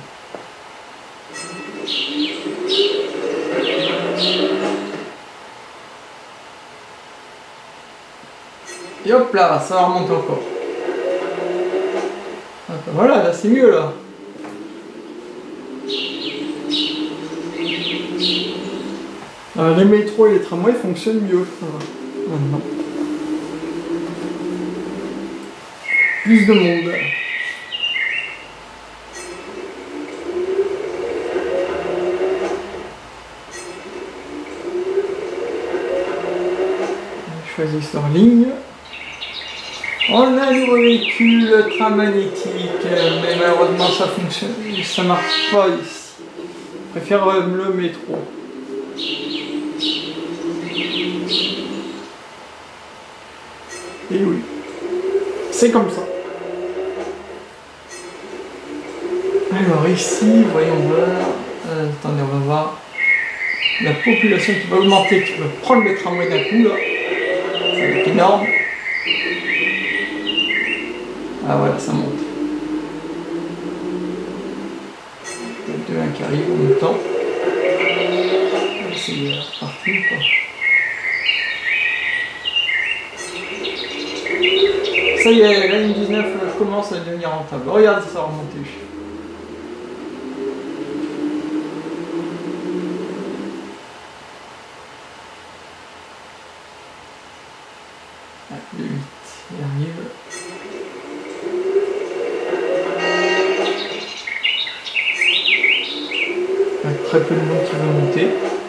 Et hop là, ça va remonter encore. Voilà, là c'est mieux là. Alors, les métros et les tramways fonctionnent mieux. Voilà. Maintenant. Plus de monde. Choisis leur ligne. On a un nouveau véhicule, le train magnétique, mais malheureusement ça fonctionne, ça marche pas ici. Je préfère le métro. Et oui, c'est comme ça. Alors ici, voyons voir. Euh, attendez, on va voir la population qui va augmenter, qui va prendre le tramway d'un coup là. Ça va être énorme. Ah voilà, ça monte. Il y a deux un qui arrive en même temps. C'est parti quoi. Ça y est, la ligne dix-neuf commence à devenir rentable. Regarde, ça va remonter. Le huit, il arrive. Avec très peu de monde qui va monter.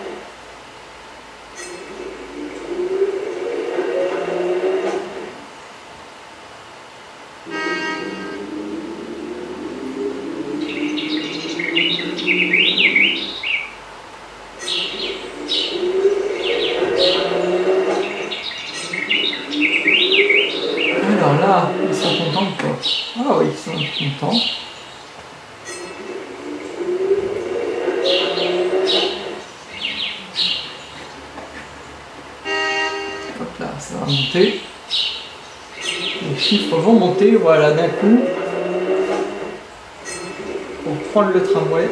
Alors là, ils sont contents ou pas? Ah oui, ils sont contents. Hop là, ça va monter. Les chiffres vont monter, voilà, d'un coup. Pour prendre le tramway.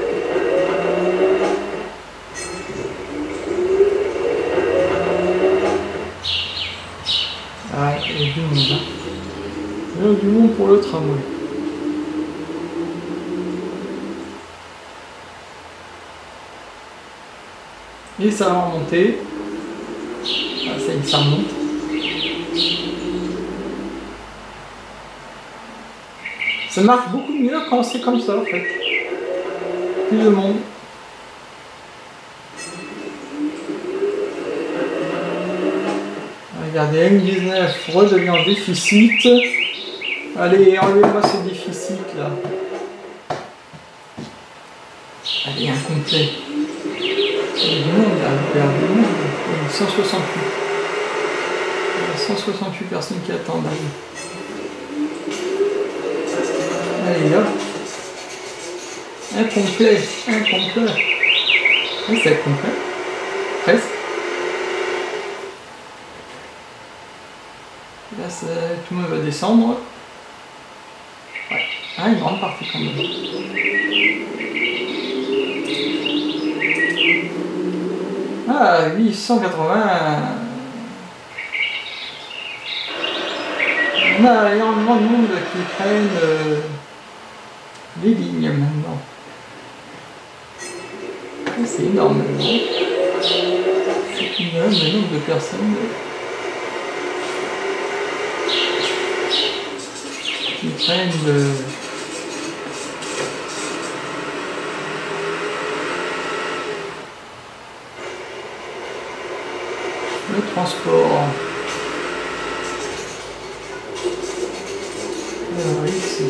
Ah, il y a du monde là. Il y a du monde pour le tramway. Et ça va remonter. Ah, ça y est, ça remonte. Ça marche beaucoup mieux quand c'est comme ça en fait. Plus de monde. Regardez, M dix-neuf redevient en déficit. Allez, enlevez-moi ce déficit là. Allez, incomplet. Il y a du monde là, regarde, du monde. cent soixante-huit. Il y a cent soixante-huit personnes qui attendent. Allez, hop. Incomplet, incomplet. Oui, c'est complet. Presque. Là, ça, tout le monde va descendre. Ouais. Ah, une grande partie quand même. Ah, huit cent quatre-vingts. On a énormément de monde qui prennent euh, les lignes maintenant. C'est énorme. C'est énorme le nombre de personnes qui prennent le... le transport. Alors ici.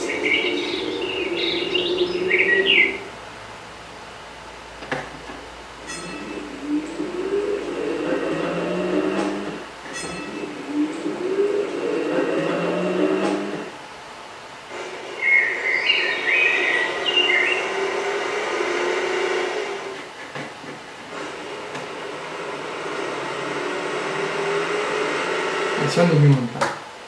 Si on a du monde là.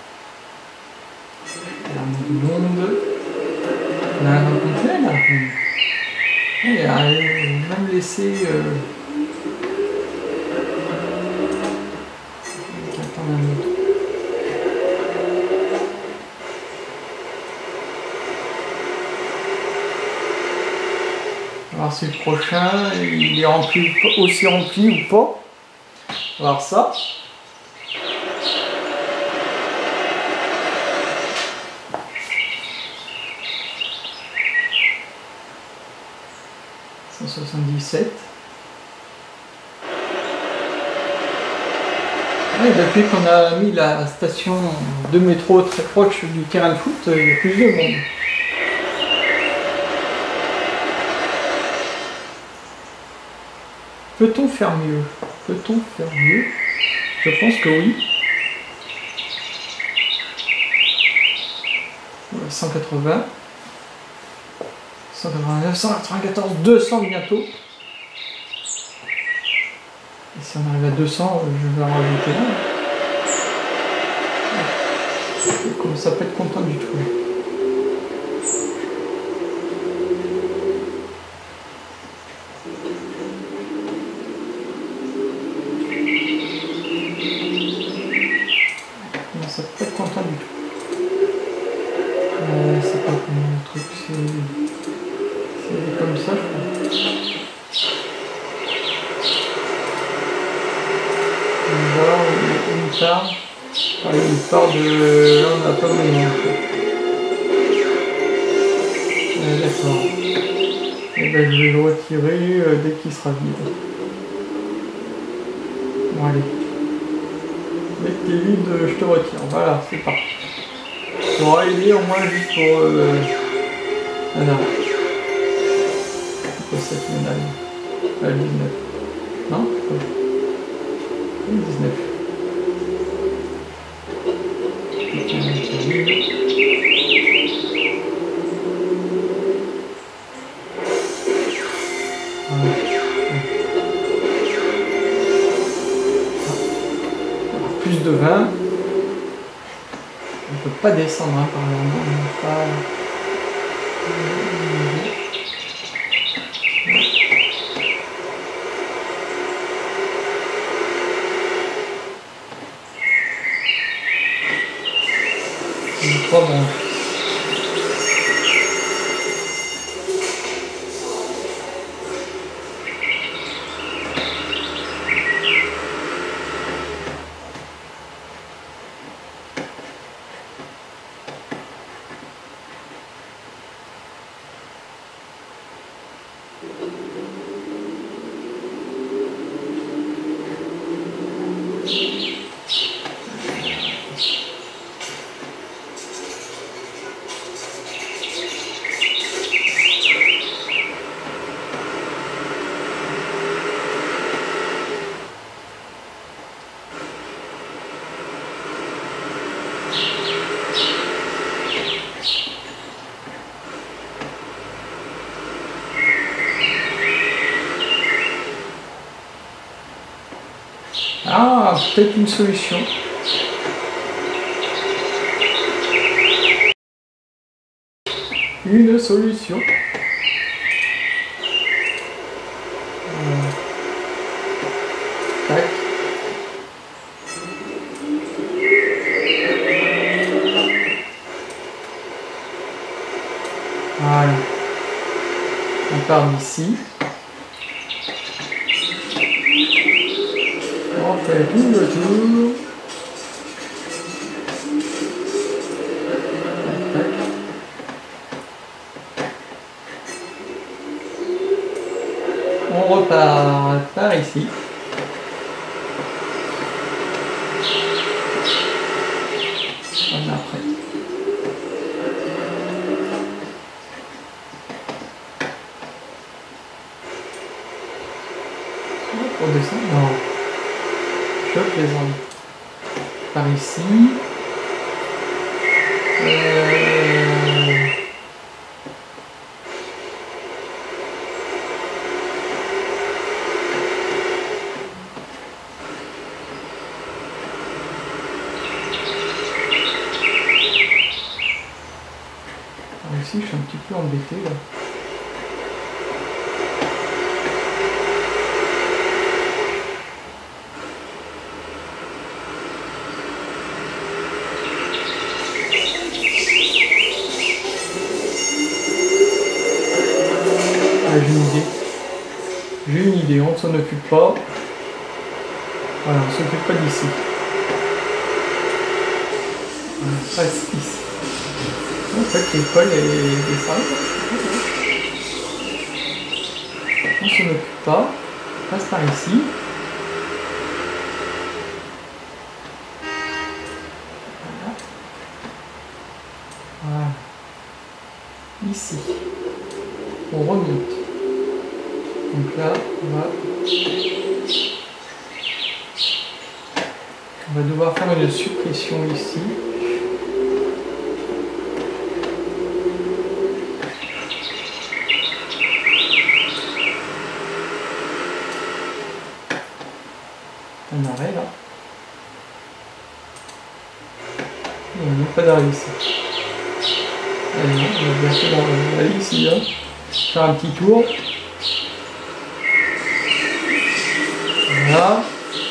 On a du monde. On a un complet là. Et a même laissé. Euh... Attends un autre. On va voir si le prochain il est rempli, aussi rempli ou pas. On va voir ça. cent soixante-dix-sept. Ouais, depuis qu'on a mis la station de métro très proche du terrain de foot, il y a plus de monde. Peut-on faire mieux? Peut-on faire mieux? Je pense que oui. cent quatre-vingts. cent quatre-vingt-neuf, cent quatre-vingt-quatorze, deux cents bientôt. Et si on arrive à deux cents, je vais en rajouter un. Je commence à pas être content du tout. Je commence à pas être content du tout. Euh, c'est pas comme le truc, c'est... C'est comme ça, je crois. Voilà, une part. Ah, une part de... Là, on n'a pas moyen. Ah, d'accord. Et ben, je vais le retirer euh, dès qu'il sera vide. Bon, allez. Dès que t'es vide, je te retire. Voilà, c'est parti. Ça aura aidé au moins juste pour... Euh... Ah non. cette médaille. Ah, dix-neuf. Non? dix-neuf. Plus de vingt. On ne peut pas descendre hein, par là. On pas... Pas bon. peut-être une solution. Une solution. Voilà. Tac. Voilà. On part d'ici. On fait tout le tour. Tac, tac. On repart par ici. On a après. Pour descendre, non. Je plaisante. Par ici. Euh... Par ici, je suis un petit peu embêté là. J'ai une idée. J'ai une idée, on ne s'en occupe pas. Voilà, on ne s'occupe pas d'ici. Voilà, passe ici. En fait, l'école est des salles. On ne s'en occupe pas. On passe par ici. Voilà. Voilà. Ici. On remonte. Donc là, on va, on va devoir faire une suppression ici. Un arrêt là. Il n'y a même pas d'arrêt ici. Allez, non, on va bien fait dans aller ici là. Faire un petit tour. Voilà.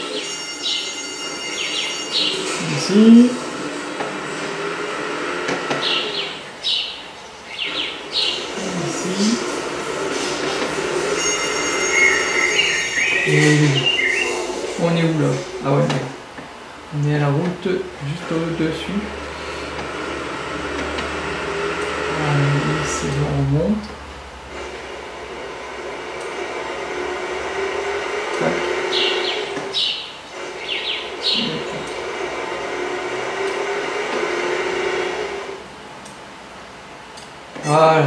Ici. Ici. Et on est où là? Ah ouais, on est à la route juste au-dessus. Ici, on remonte. Tac. Voilà.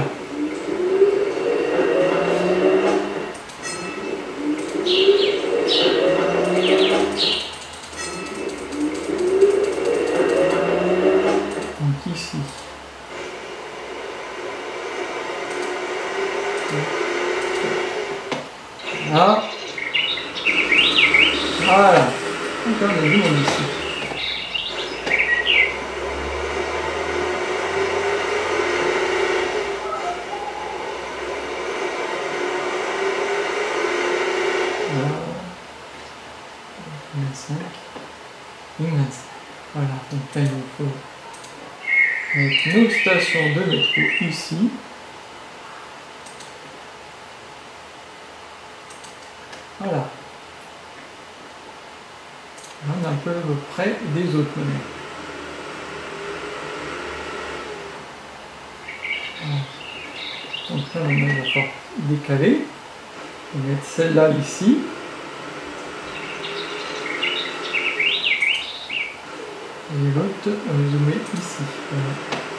Donc ici. Là. Voilà. Donc on est du monde ici. vingt-cinq. vingt-cinq. Voilà, donc là il nous faut mettre nos stations de métro ici. Voilà. On est un peu près des autres menus. Voilà. Donc là on va encore décaler. On va mettre celle-là ici. Et l'autre, on le met ici. Voilà.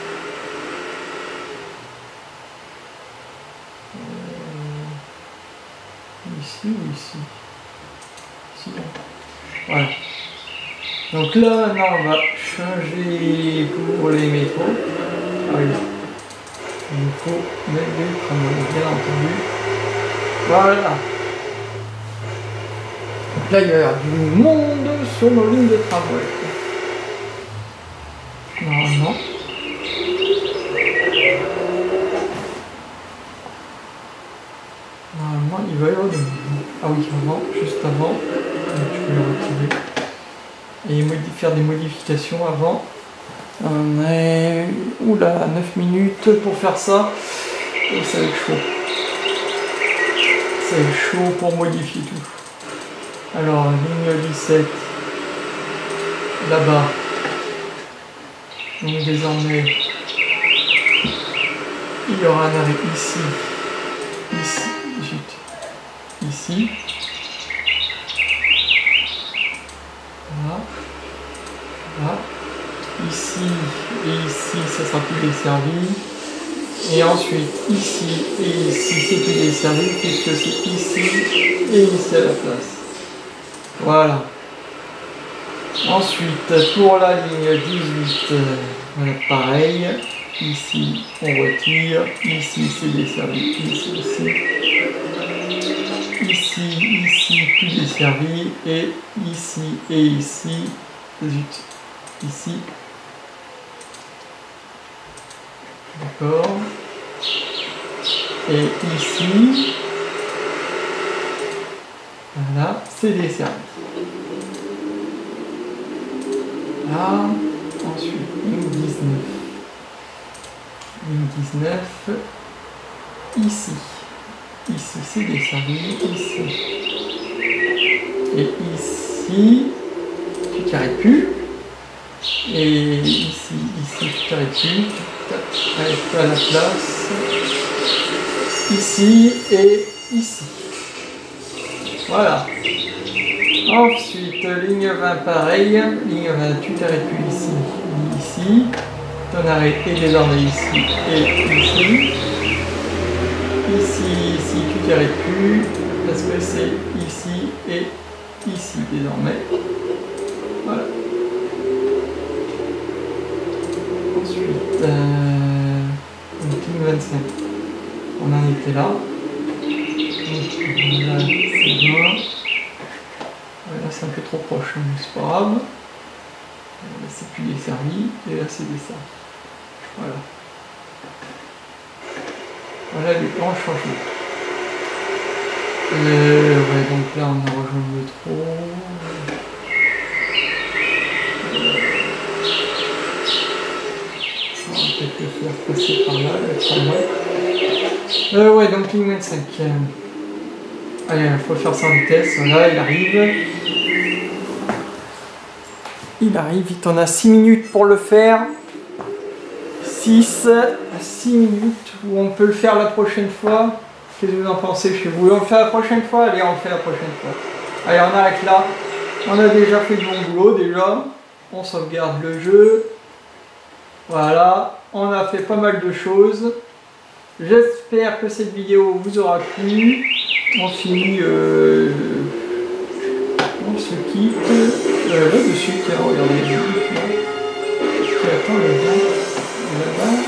Euh, ici ou ici? Ici, là. Voilà. Donc là, maintenant, on va changer pour les métros. Ah oui. Il nous faut mettre des tramways, bien entendu. Voilà. Donc là, il va y avoir du monde sur nos lignes de tramway. Normalement. Normalement, il va y avoir du monde. Ah oui, avant, juste avant. Donc, je peux le retirer. Et faire des modifications avant. On est... Oula, neuf minutes pour faire ça. Et ça va être chaud. Ça va être chaud pour modifier tout. Alors, ligne dix-sept. Là-bas. Donc désormais, il y aura un arrêt ici. Ici. Zut. Ici. Là. Là. Ici et ici, ça sera plus desservi. Et ensuite, ici et ici, c'est plus desservi puisque c'est ici et ici à la place. Voilà. Ensuite, pour la ligne dix-huit, voilà, pareil. Ici, on retire. Ici, c'est desservi. Ici, ici. Ici, ici, plus desservi. Et ici et ici. Zut. Ici. D'accord. Et ici, voilà, c'est desservi. Là, ensuite, ligne dix-neuf. Ligne dix-neuf, ici. Ici, c'est desservi. Ici. Et ici, tu t'arrêtes plus. Et ici, ici, tu t'arrêtes plus. Tu t'arrêtes à la place. Ici et ici. Voilà. Ensuite, ligne vingt, pareil. Ligne vingt, tu t'arrêtes plus ici, ici. Ton arrêt est désormais ici et ici. Ici, ici, tu t'arrêtes plus. Parce que c'est ici et ici désormais. Voilà. Ensuite, euh, ligne vingt-cinq. On en était là. Donc, là, c'est bien. Là c'est un peu trop proche, mais c'est pas grave. Là c'est plus desservi, et là c'est desservi. Voilà. Voilà les grands changements. Euh, ouais, donc là on a rejoint le métro. On va peut-être le faire passer par là, le tramway. Euh, ouais, donc ligne vingt-cinq. Allez, il faut faire ça en vitesse. Voilà, il arrive. Il arrive vite, on a six minutes pour le faire. six, six minutes, où on peut le faire la prochaine fois. Qu'est-ce que vous en pensez chez vous? On le fait la prochaine fois? Allez, on le fait la prochaine fois. Allez, on arrête là. On a déjà fait du bon boulot, déjà. On sauvegarde le jeu. Voilà, on a fait pas mal de choses. J'espère que cette vidéo vous aura plu. On finit... Euh, on se quitte euh, là-dessus, tiens, regardez, je attends, le vent, là-bas,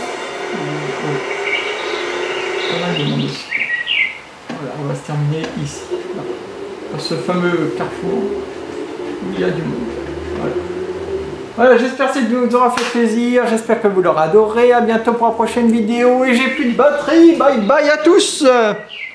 pas mal de monde ici. Voilà, on va se terminer ici, là, dans ce fameux carrefour où il y a du monde. Voilà, voilà, j'espère que cette vidéo vous aura fait plaisir, j'espère que vous l'aurez adoré, à bientôt pour la prochaine vidéo, et j'ai plus de batterie, bye bye à tous.